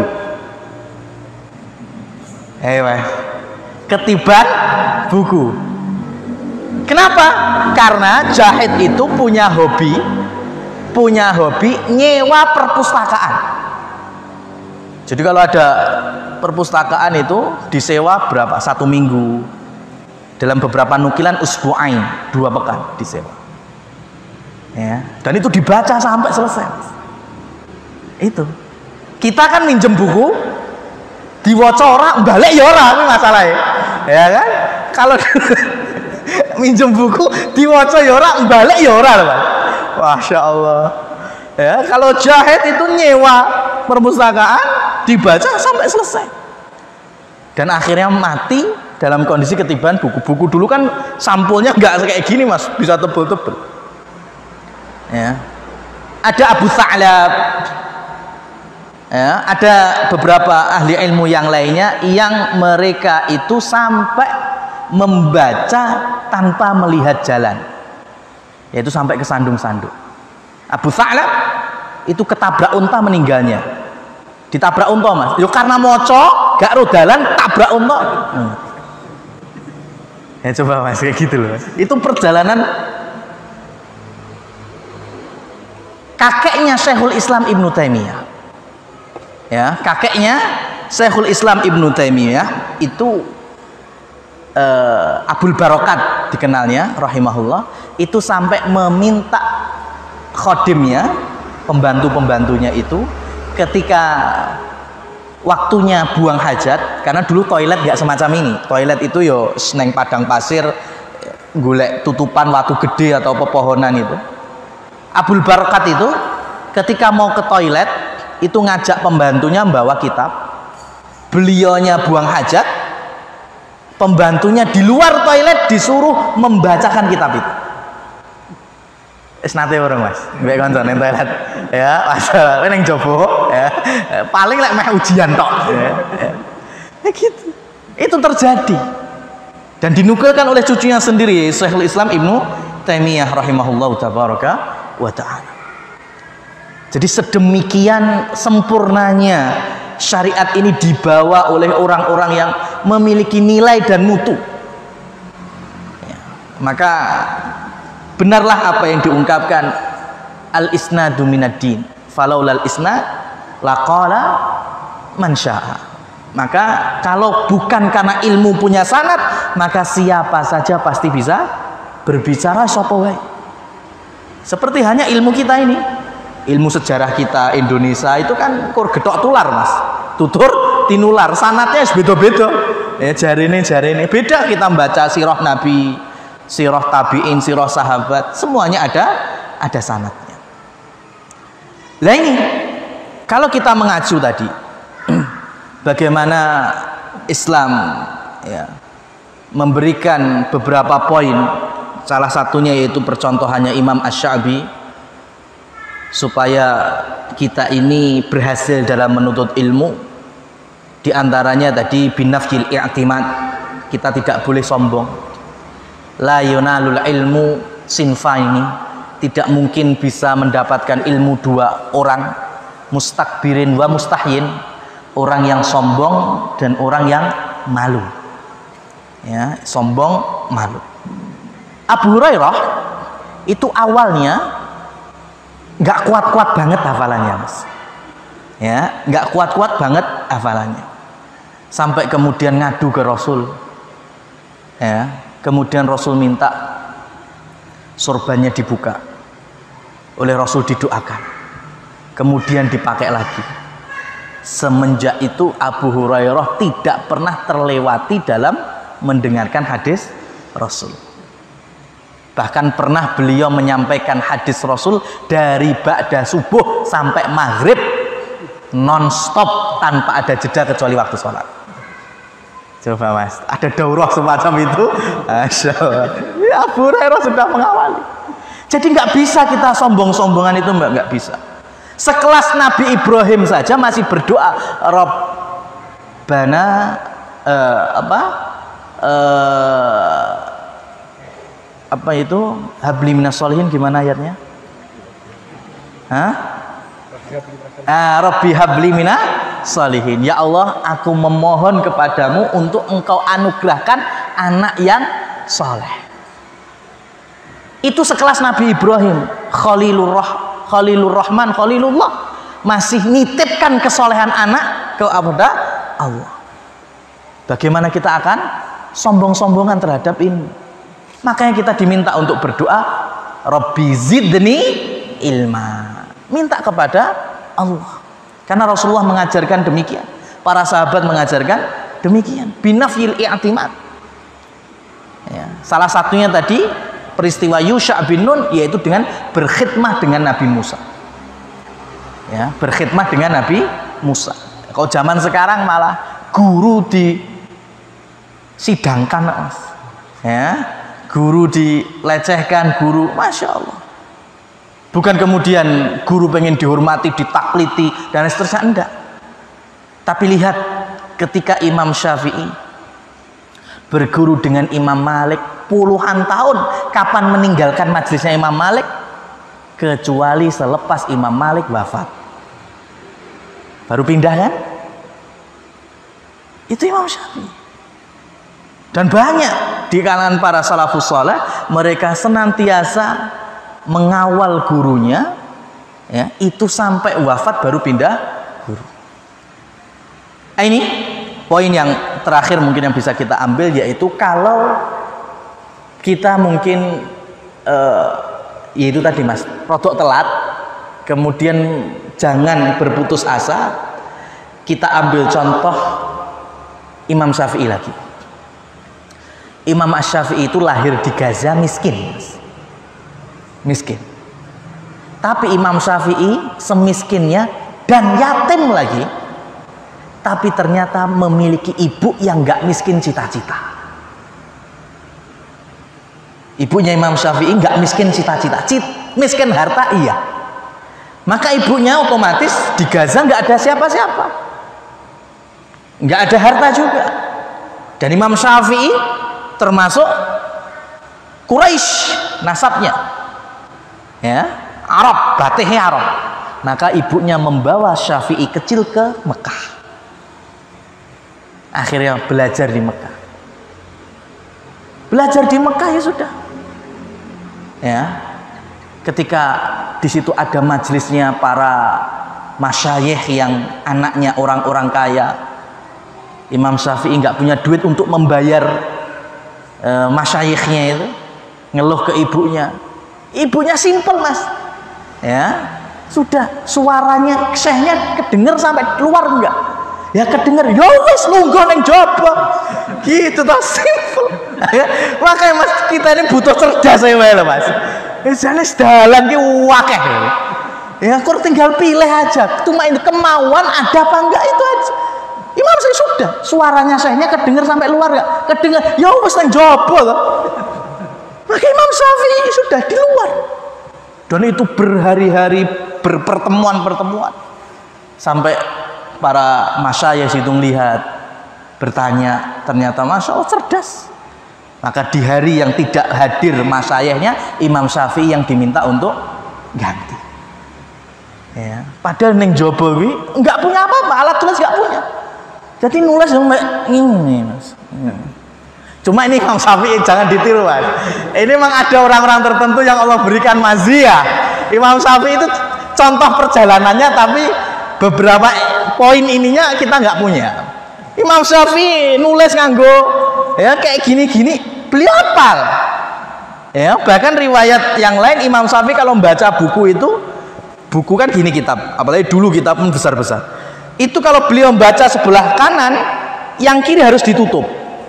Speaker 1: Eh, ketiban buku. Kenapa? Karena Jahid itu punya hobi, punya hobi nyewa perpustakaan. Jadi kalau ada perpustakaan itu disewa berapa? Satu minggu, Dalam beberapa nukilan usbu'ain, dua pekan disewa. Ya, dan itu dibaca sampai selesai. Itu. Kita kan minjem buku, diwaca ora, balik ya ora, ini masalahnya. Ya kan? Kalau minjem buku, diwaca ya ora, balik ya ora, Mas. Masya Allah. Ya, kalau jahit itu nyewa perpustakaan, dibaca sampai selesai. Dan akhirnya mati dalam kondisi ketiban buku-buku. Dulu kan sampulnya nggak kayak gini, Mas, bisa tebel-tebel. Ya. Ada Abu Tha'lab. Ya, ada beberapa ahli ilmu yang lainnya yang mereka itu sampai membaca tanpa melihat jalan, yaitu sampai ke sandung-sandung. Abu Tha'lab itu ketabrak unta meninggalnya. Ditabrak unta, Mas. Yo karena moco, gak rodalan, tabrak unta. Hmm. Ya coba, Mas, kayak gitu loh, Mas. Itu perjalanan kakeknya Syekhul Islam Ibnu Taimiyah. Ya, kakeknya Syekhul Islam Ibnu Taimiyah itu uh, Abul Barokat dikenalnya rahimahullah, itu sampai meminta khodimnya, pembantu-pembantunya itu ketika waktunya buang hajat, karena dulu toilet nggak semacam ini. Toilet itu yo seneng padang pasir, golek tutupan watu gede atau pepohonan itu. Abul Barokat itu ketika mau ke toilet itu ngajak pembantunya membawa kitab, beliaunya buang hajat, pembantunya di luar toilet disuruh membacakan kitab itu. Es nate orang, Mas, mbek kanca nang toilet ya, asal nang jowo ya, paling lek meh ujian tok ya. Ya gitu. Itu terjadi dan dinukilkan oleh cucunya sendiri, Syekhul Islam Ibnu Taimiyah rahimahullahu tabaraka wa ta'ala. Jadi sedemikian sempurnanya syariat ini dibawa oleh orang-orang yang memiliki nilai dan mutu. Ya, maka benarlah apa yang diungkapkan, al-isnadu minad-din, falaulal isnad laqala man syaa. Maka kalau bukan karena ilmu punya sanad, maka siapa saja pasti bisa berbicara sapa wae. Seperti hanya ilmu kita ini. Ilmu sejarah kita Indonesia itu kan kur getok tular, Mas, tutur tinular, sanatnya beda-beda ya, jarine jarine beda. Kita membaca sirah Nabi, sirah tabiin, sirah sahabat, semuanya ada ada sanatnya. Lah ini kalau kita mengacu tadi bagaimana Islam ya memberikan beberapa poin, salah satunya yaitu percontohannya Imam Asy-Sya'bi supaya kita ini berhasil dalam menuntut ilmu. Di antaranya tadi binafjil i'timad, kita tidak boleh sombong. La yunalul ilmu sinfaini, tidak mungkin bisa mendapatkan ilmu dua orang, mustakbirin wa mustahyin, orang yang sombong dan orang yang malu. Ya, sombong, malu. Abu Hurairah itu awalnya nggak kuat-kuat banget hafalannya, Mas. Ya, nggak kuat-kuat banget hafalannya. Sampai kemudian ngadu ke Rasul. Ya, kemudian Rasul minta sorbannya dibuka. Oleh Rasul didoakan. Kemudian dipakai lagi. Semenjak itu Abu Hurairah tidak pernah terlewati dalam mendengarkan hadis Rasul. Bahkan pernah beliau menyampaikan hadis Rasul dari ba'da subuh sampai maghrib non-stop tanpa ada jeda kecuali waktu sholat. Coba, Mas, ada daurah semacam itu. Masya Allah. Ya, Abu Hurairah sudah mengawali. Jadi nggak bisa kita sombong-sombongan itu, mbak, nggak bisa. Sekelas Nabi Ibrahim saja masih berdoa, Rabbana uh, apa? Uh, apa itu habli minas sholihin, gimana ayatnya? Hah? Ah, Rabbi habli minas sholihin. Ya Allah, aku memohon kepadamu untuk engkau anugerahkan anak yang soleh. Itu sekelas Nabi Ibrahim, Khalilur Rah, Khalilur Rahman, Khalilullah, masih nitipkan kesolehan anak kepada Allah. Bagaimana kita akan sombong-sombongan terhadap ilmu. Makanya kita diminta untuk berdoa, Rabbi zidni ilma. Minta kepada Allah. Karena Rasulullah mengajarkan demikian. Para sahabat mengajarkan demikian. Binafil i'timad. Ya, salah satunya tadi peristiwa Yusha bin Nun, yaitu dengan berkhidmah dengan Nabi Musa. Ya, berkhidmah dengan Nabi Musa. Kalau zaman sekarang malah guru disidangkan, Mas. Ya, guru dilecehkan, guru, masya Allah. Bukan kemudian guru pengen dihormati, ditakliti dan seterusnya, enggak. Tapi lihat ketika Imam Syafi'i berguru dengan Imam Malik puluhan tahun, kapan meninggalkan majelisnya Imam Malik? Kecuali selepas Imam Malik wafat. Baru pindah kan? Itu Imam Syafi'i. Dan banyak di kalangan para salafus saleh, mereka senantiasa mengawal gurunya, ya, itu sampai wafat baru pindah guru. Nah, ini poin yang terakhir mungkin yang bisa kita ambil, yaitu kalau kita mungkin uh, yaitu tadi Mas, rodok telat, kemudian jangan berputus asa. Kita ambil contoh Imam Syafi'i lagi. Imam Asy-Syafi'i itu lahir di Gaza miskin, miskin. Tapi Imam Syafi'i semiskinnya dan yatim lagi, tapi ternyata memiliki ibu yang nggak miskin cita-cita. Ibunya Imam Syafi'i nggak miskin cita-cita, miskin harta iya. Maka ibunya otomatis di Gaza nggak ada siapa-siapa, nggak ada harta juga. Dan Imam Syafi'i termasuk Quraisy nasabnya, ya, Arab, batihnya Arab. Maka ibunya membawa Syafi'i kecil ke Mekah. Akhirnya belajar di Mekah. Belajar di Mekah ya sudah. Ya, ketika di situ ada majelisnya para masyayikh yang anaknya orang-orang kaya, Imam Syafi'i nggak punya duit untuk membayar Uh, masyayikhnya itu, ngeluh ke ibunya. Ibunya simpel Mas, ya sudah, suaranya syekhnya kedenger sampai keluar enggak? Ya kedenger, ya wis lungguh ning jaba gitu toh, simpel. Ya, makanya Mas, kita ini butuh cerdas ya Mas. Misalnya sedalan ki wakeh, ya kur tinggal pilih aja, cuma ini kemauan ada apa enggak itu aja. Imam Syafi'i sudah, suaranya syekhnya kedengar sampai luar enggak? Kedengar, ya wis nang jaba to. Maka Imam Syafi'i sudah di luar. Dan itu berhari-hari berpertemuan-pertemuan. Sampai para masyayikh itu melihat, bertanya, ternyata Masya Allah cerdas. Maka di hari yang tidak hadir masyayikhnya, Imam Syafi'i yang diminta untuk ganti. Ya, padahal neng jaba kuwi enggak punya apa-apa, alat tulis enggak punya. Jadi nulis yang ini Mas. Cuma ini Imam Syafi'i jangan ditiru Mas. Ini memang ada orang-orang tertentu yang Allah berikan maziyah. Imam Syafi'i itu contoh perjalanannya, tapi beberapa poin ininya kita nggak punya. Imam Syafi'i nulis nganggo ya kayak gini-gini, beliau hafal. Ya, bahkan riwayat yang lain Imam Syafi'i kalau membaca buku itu, buku kan gini kitab, apalagi dulu kitab pun besar-besar. Itu kalau beliau membaca sebelah kanan, yang kiri harus ditutup.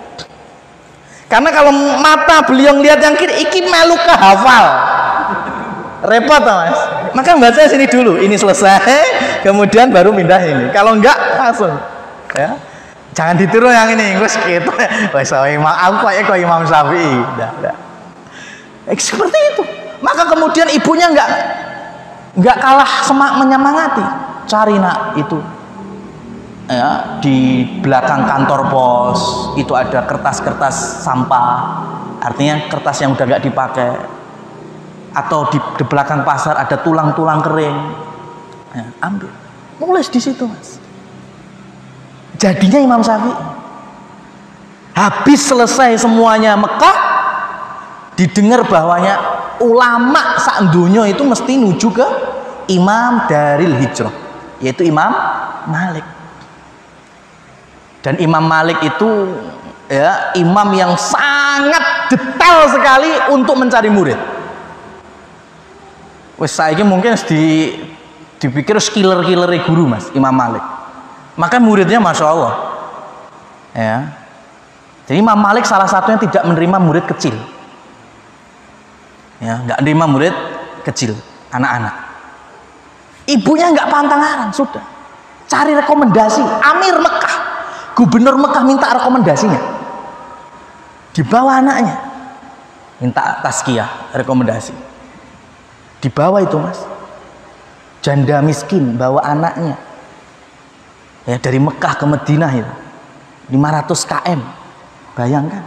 Speaker 1: Karena kalau mata beliau lihat yang kiri, iki melu ke hafal. Repot Mas. Maka baca sini dulu, ini selesai, kemudian baru pindah ini. Kalau enggak langsung. Ya. Jangan ditiru yang ini, wes gitu. Wes Imam aku kok Imam Syafi'i. Enggak, enggak. Eh, seperti itu. Maka kemudian ibunya enggak enggak kalah semak menyemangati. Cari nak itu. Ya, di belakang kantor pos itu ada kertas-kertas sampah, artinya kertas yang udah nggak dipakai, atau di, di belakang pasar ada tulang-tulang kering, ya, ambil, nulis di situ Mas. Jadinya Imam Syafi'i habis selesai semuanya Mekah, didengar bahwanya ulama sak dunya itu mesti nuju ke Imam Daril Hijrah, yaitu Imam Malik. Dan Imam Malik itu ya, imam yang sangat detail sekali untuk mencari murid. Wes saiki mungkin di dipikir killer-killer guru Mas Imam Malik. Maka muridnya Masya Allah. Ya. Jadi Imam Malik salah satunya tidak menerima murid kecil. Ya, nggak menerima murid kecil, anak-anak. Ibunya nggak pantang arang, sudah. Cari rekomendasi, Amir Mekah, Gubernur Mekah minta rekomendasinya. Dibawa anaknya, minta tazkiyah, rekomendasi. Dibawa itu Mas. Janda miskin bawa anaknya. Ya, dari Mekah ke Madinah itu. lima ratus kilometer. Bayangkan.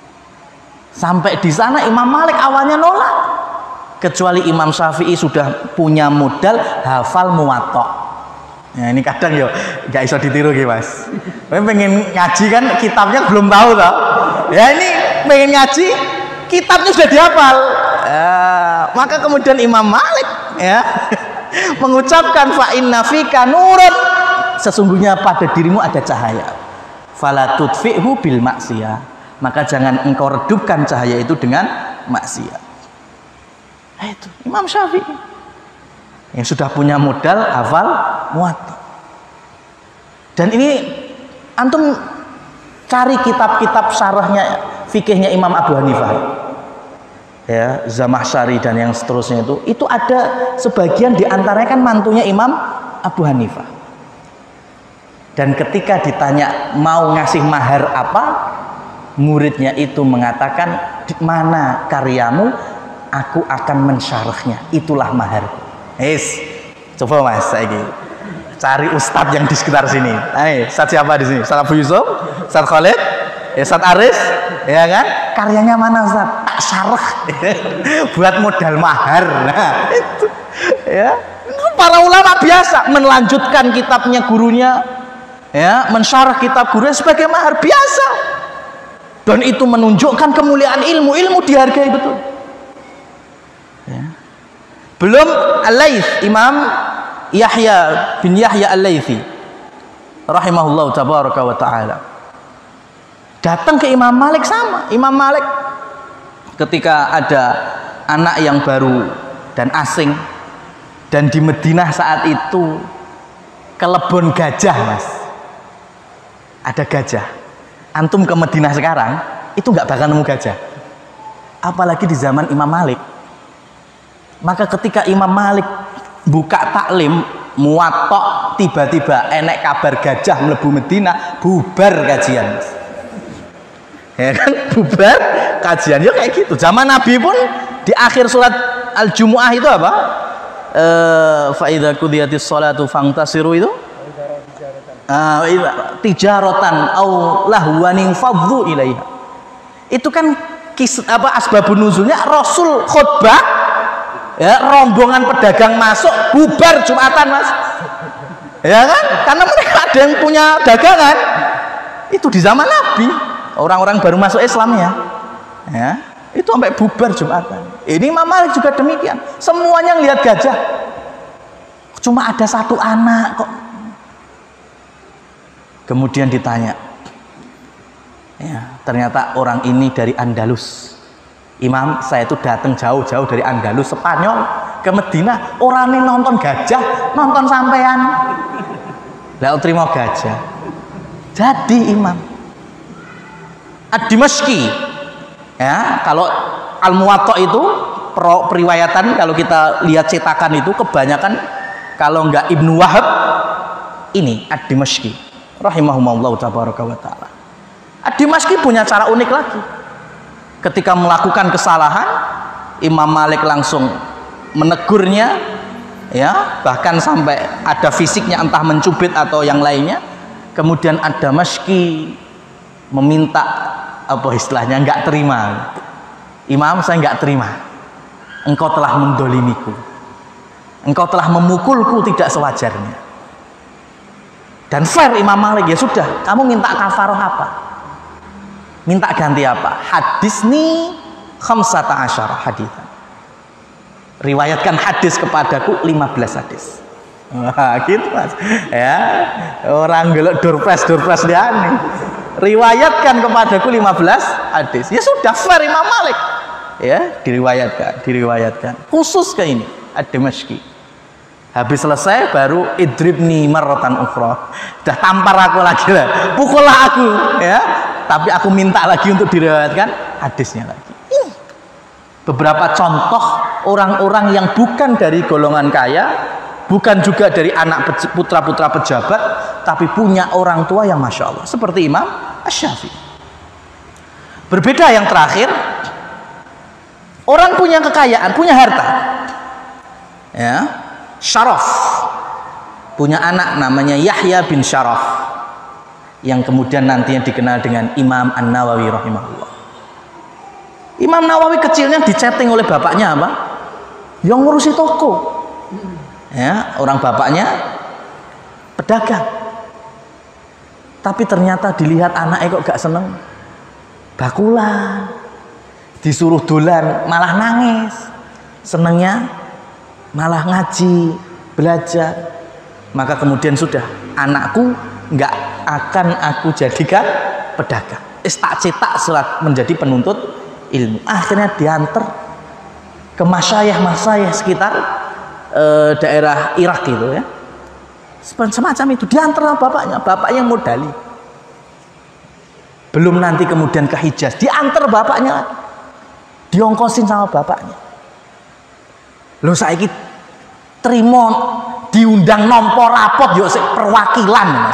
Speaker 1: Sampai di sana Imam Malik awalnya nolak. Kecuali Imam Syafi'i sudah punya modal hafal Muwatta. Ya, ini kadang yo nggak bisa ditiru gitu Mas. Pengen ngaji kan kitabnya belum tahu toh. Ya ini pengen ngaji kitabnya sudah dihafal. Ya, maka kemudian Imam Malik ya mengucapkan fa inna fika nurun, sesungguhnya pada dirimu ada cahaya. Fala tudfi'hu bil maksiyah, maka jangan engkau redupkan cahaya itu dengan maksiat. Nah, itu Imam Syafi'i yang sudah punya modal hafal Muwatta. Dan ini antum cari kitab-kitab syarahnya fikihnya Imam Abu Hanifah, ya, Zamakhsyari dan yang seterusnya itu, itu ada sebagian diantaranya kan mantunya Imam Abu Hanifah. Dan ketika ditanya mau ngasih mahar apa, muridnya itu mengatakan, di mana karyamu, aku akan mensyarahnya, itulah mahar. Yes, coba Mas, saya cari ustadz yang di sekitar sini. Ayo, ustadz siapa di sini? Ustadz Abu Yusuf, Ustadz Khalid, ya, Ustadz Aris, ya kan? Karyanya mana Ustadz? Tak syarah, buat modal mahar. Nah, itu, ya. Para ulama biasa melanjutkan kitabnya gurunya, ya, mensyarah kitab gurunya sebagai mahar biasa. Dan itu menunjukkan kemuliaan ilmu, ilmu dihargai betul. Ya. Belum Al-Laits, Imam Yahya bin Yahya Al-Laitsi rahimahullah tabaraka wa ta'ala datang ke Imam Malik sama. Imam Malik ketika ada anak yang baru dan asing, dan di Madinah saat itu kelebon gajah Mas, ada gajah. Antum ke Madinah sekarang itu nggak bakal nemu gajah, apalagi di zaman Imam Malik. Maka ketika Imam Malik buka taklim Muwatta, tiba-tiba enek kabar gajah mlebu Madinah, bubar kajian. Ya kan, bubar kajian. Ya kayak gitu. Zaman Nabi pun di akhir surat Al-Jumu'ah itu apa? Eh, fa idza qudiyatis shalatu fantasiru itu ah, tijaratan au lahwanin fadhu ilaiha. Itu kan kis, apa asbabun nuzulnya Rasul khutbah, ya, rombongan pedagang masuk, bubar Jumatan Mas, ya kan, karena mereka ada yang punya dagangan. Itu di zaman Nabi, orang-orang baru masuk Islam ya, ya, itu sampai bubar Jumatan. Ini Imam Malik juga demikian, semuanya ngelihat gajah, cuma ada satu anak kok. Kemudian ditanya, ya, ternyata orang ini dari Andalus. Imam, saya itu datang jauh-jauh dari Andalus, Spanyol ke Madinah, orangnya nonton gajah, nonton sampean. Lah terima gajah. Jadi Imam Ad-Dimashqi, ya, kalau Al-Muwatta itu periwayatan, kalau kita lihat cetakan itu kebanyakan kalau enggak Ibnu Wahab, ini Ad-Dimashqi rahimahumullah tabaraka wa ta'ala. Ad-Dimashqi punya cara unik lagi. Ketika melakukan kesalahan, Imam Malik langsung menegurnya, ya, bahkan sampai ada fisiknya, entah mencubit atau yang lainnya. Kemudian Ad-Dimashqi meminta, apa istilahnya, nggak terima. Imam, saya nggak terima. Engkau telah mendolimiku, engkau telah memukulku tidak sewajarnya. Dan fair Imam Malik, ya sudah, kamu minta kafaroh apa? Minta ganti apa? Hadis nih khamsata asyara haditsan. Riwayatkan hadis kepadaku lima belas hadis. Wah, gitu Mas. Ya, orang gelok doorpress doorpress dia nih. riwayatkan kepadaku lima belas hadis. Ya sudah, fair Imam Malik. Ya, diriwayatkan, diriwayatkan. Khusus ke ini, Ad-Dimashqi. Habis selesai baru idribni marratan ukhra. Sudah tampar aku lagi lah. Pukullah aku, ya. Tapi aku minta lagi untuk diriwayatkan hadisnya lagi. Ini beberapa contoh orang-orang yang bukan dari golongan kaya, bukan juga dari anak putra-putra pejabat, tapi punya orang tua yang Masya Allah, seperti Imam Asy-Syafi'i. Berbeda yang terakhir, orang punya kekayaan, punya harta, ya, Syaraf, punya anak namanya Yahya bin Syaraf, yang kemudian nantinya dikenal dengan Imam An-Nawawi rahimahullah. Imam Nawawi kecilnya disetting oleh bapaknya apa? Yang ngurusi toko. Ya, orang bapaknya pedagang. Tapi ternyata dilihat anaknya kok gak seneng. Bakulan. Disuruh dolan malah nangis. Senengnya malah ngaji, belajar. Maka kemudian sudah, anakku gak akan aku jadikan pedagang. Eh, tak cetak surat menjadi penuntut ilmu. Akhirnya diantar ke masyayikh-masyayikh sekitar e, daerah Irak gitu ya. Semacam itu, diantar sama bapaknya, bapaknya modali. Belum nanti kemudian ke Hijaz, diantar bapaknya, diongkosin sama bapaknya. Loh saiki terima diundang nompo rapot yo sik perwakilan, Mas.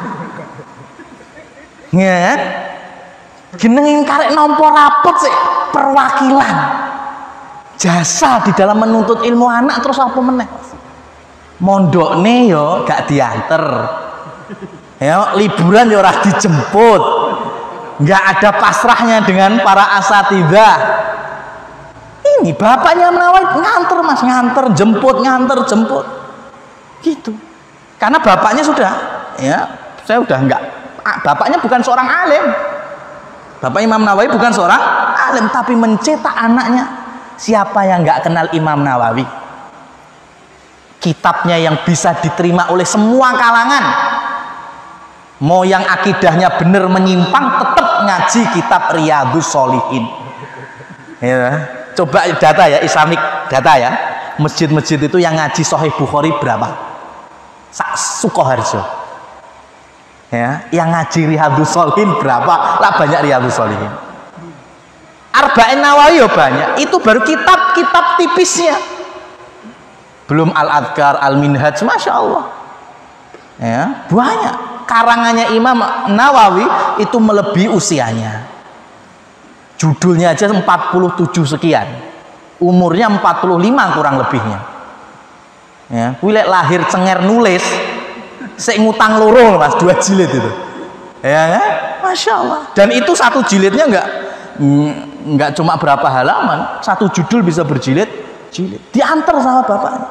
Speaker 1: Ya. Jenengin karek nompo rapot sih perwakilan. Jasa di dalam menuntut ilmu anak terus apa meneh? Mondokne yo gak dianter. Ya, liburan yo ora dijemput. Enggak ada pasrahnya dengan para asatidzah. Ini bapaknya Nawawi nganter, Mas, nganter, jemput, nganter, jemput. Gitu. Karena bapaknya sudah, ya, saya udah enggak, bapaknya bukan seorang alim. Bapak Imam Nawawi bukan seorang alim, tapi mencetak anaknya. Siapa yang nggak kenal Imam Nawawi? Kitabnya yang bisa diterima oleh semua kalangan. Mau yang akidahnya benar menyimpang, tetap ngaji kitab Riyadhus Shalihin. Ya, coba data ya, Islamic data ya. Masjid-masjid itu yang ngaji Sahih Bukhari berapa? Sak Sukoharjo. Ya, yang ngaji Riyadhus Shalihin berapa? Lah banyak Riyadhus Shalihin. Arba'in Nawawi banyak. Itu baru kitab-kitab tipisnya. Belum Al-Adhkar, Al-Minhaj, Masya Allah. Ya, banyak. Karangannya Imam Nawawi itu melebihi usianya. Judulnya aja empat puluh tujuh sekian. Umurnya empat puluh lima kurang lebihnya. Ya, kuwi lek lahir cenger nulis sek ngutang loro, Mas, dua jilid itu. Ya kan? Masya Allah. Dan itu satu jilidnya enggak enggak cuma berapa halaman, satu judul bisa berjilid jilid. Diantar sama bapaknya.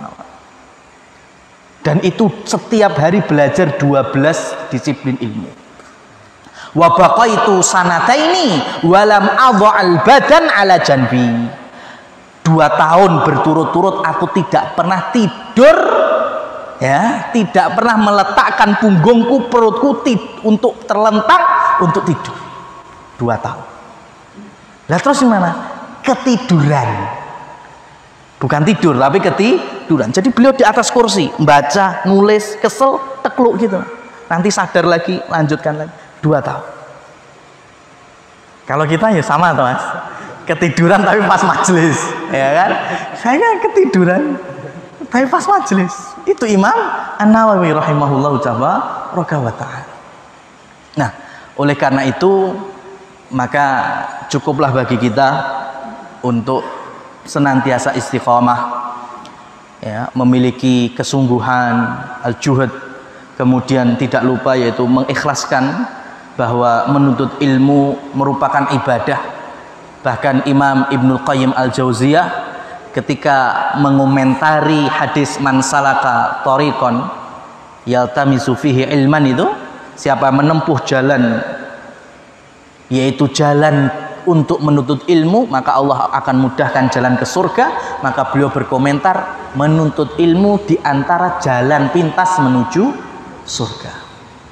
Speaker 1: Dan itu setiap hari belajar dua belas disiplin ilmu. Wa baqaitu sanataini walam adha'al badan ala janbi. Dua tahun berturut-turut aku tidak pernah tidur, ya, tidak pernah meletakkan punggungku, perutku untuk terlentang untuk tidur. Dua tahun. Lah terus gimana? Ketiduran. Bukan tidur, tapi ketiduran. Jadi beliau di atas kursi, membaca, nulis, kesel, tekluk gitu. Nanti sadar lagi, lanjutkan lagi. Dua tahun. Kalau kita ya sama tuh, Mas. Ketiduran tapi pas majelis, ya kan? Saya kan ketiduran tapi pas majelis. Itu Imam An-Nawawi rahimahullahu ta'ala. Nah, oleh karena itu maka cukuplah bagi kita untuk senantiasa istiqomah, ya, memiliki kesungguhan, al-juhud, kemudian tidak lupa yaitu mengikhlaskan bahwa menuntut ilmu merupakan ibadah. Bahkan Imam Ibnul Qayyim Al-Jauziyah ketika mengomentari hadis man salaka thariqan yaltamisu fihi ilman, itu siapa menempuh jalan yaitu jalan untuk menuntut ilmu, maka Allah akan mudahkan jalan ke surga. Maka beliau berkomentar, menuntut ilmu di antara jalan pintas menuju surga.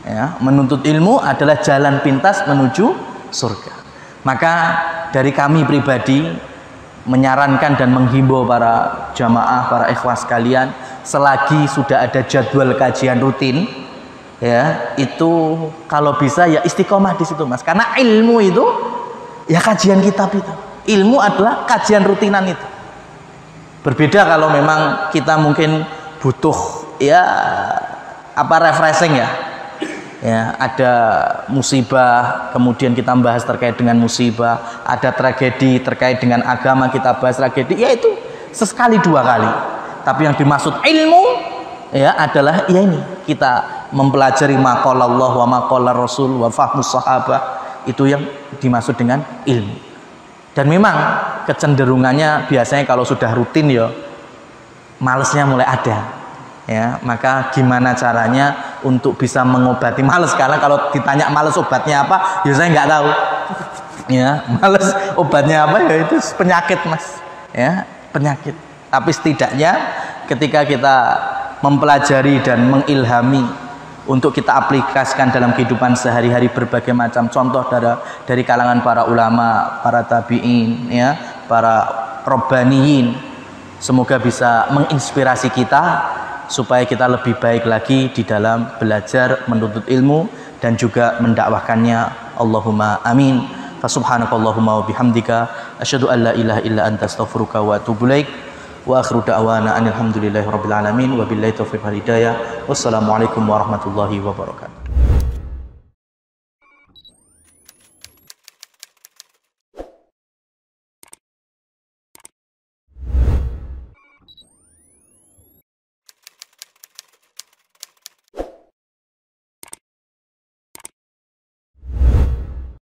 Speaker 1: Ya, menuntut ilmu adalah jalan pintas menuju surga. Maka dari kami pribadi menyarankan dan menghimbau para jamaah, para ikhwas sekalian, selagi sudah ada jadwal kajian rutin, ya itu kalau bisa ya istiqomah di situ, Mas. Karena ilmu itu ya kajian kitab itu. Ilmu adalah kajian rutinan itu. Berbeda kalau memang kita mungkin butuh ya apa refreshing ya. Ya, ada musibah, kemudian kita bahas terkait dengan musibah, ada tragedi terkait dengan agama, kita bahas tragedi, ya itu sesekali dua kali. Tapi yang dimaksud ilmu ya adalah ya ini, kita mempelajari maqala Allah wa maqala Rasul wa fahmus sahabah, itu yang dimaksud dengan ilmu. Dan memang kecenderungannya biasanya kalau sudah rutin ya malesnya mulai ada. Ya, maka gimana caranya untuk bisa mengobati males? Karena kalau ditanya males obatnya apa, ya saya nggak tahu. Ya, males obatnya apa ya itu penyakit, Mas. Ya, penyakit. Tapi setidaknya ketika kita mempelajari dan mengilhami untuk kita aplikasikan dalam kehidupan sehari-hari berbagai macam contoh dari dari kalangan para ulama, para tabi'in, ya, para robbaniyin, semoga bisa menginspirasi kita supaya kita lebih baik lagi di dalam belajar menuntut ilmu dan juga mendakwahkannya. Allahumma amin. Fa subhanakallahumma wa bihamdika asyhadu an la ilaha illa anta astaghfiruka wa atubu ilaik. Wa akhiru da'wana alhamdulillahi rabbil alamin wa billahi taufiq wal hidayah. Wassalamualaikum warahmatullahi wabarakatuh.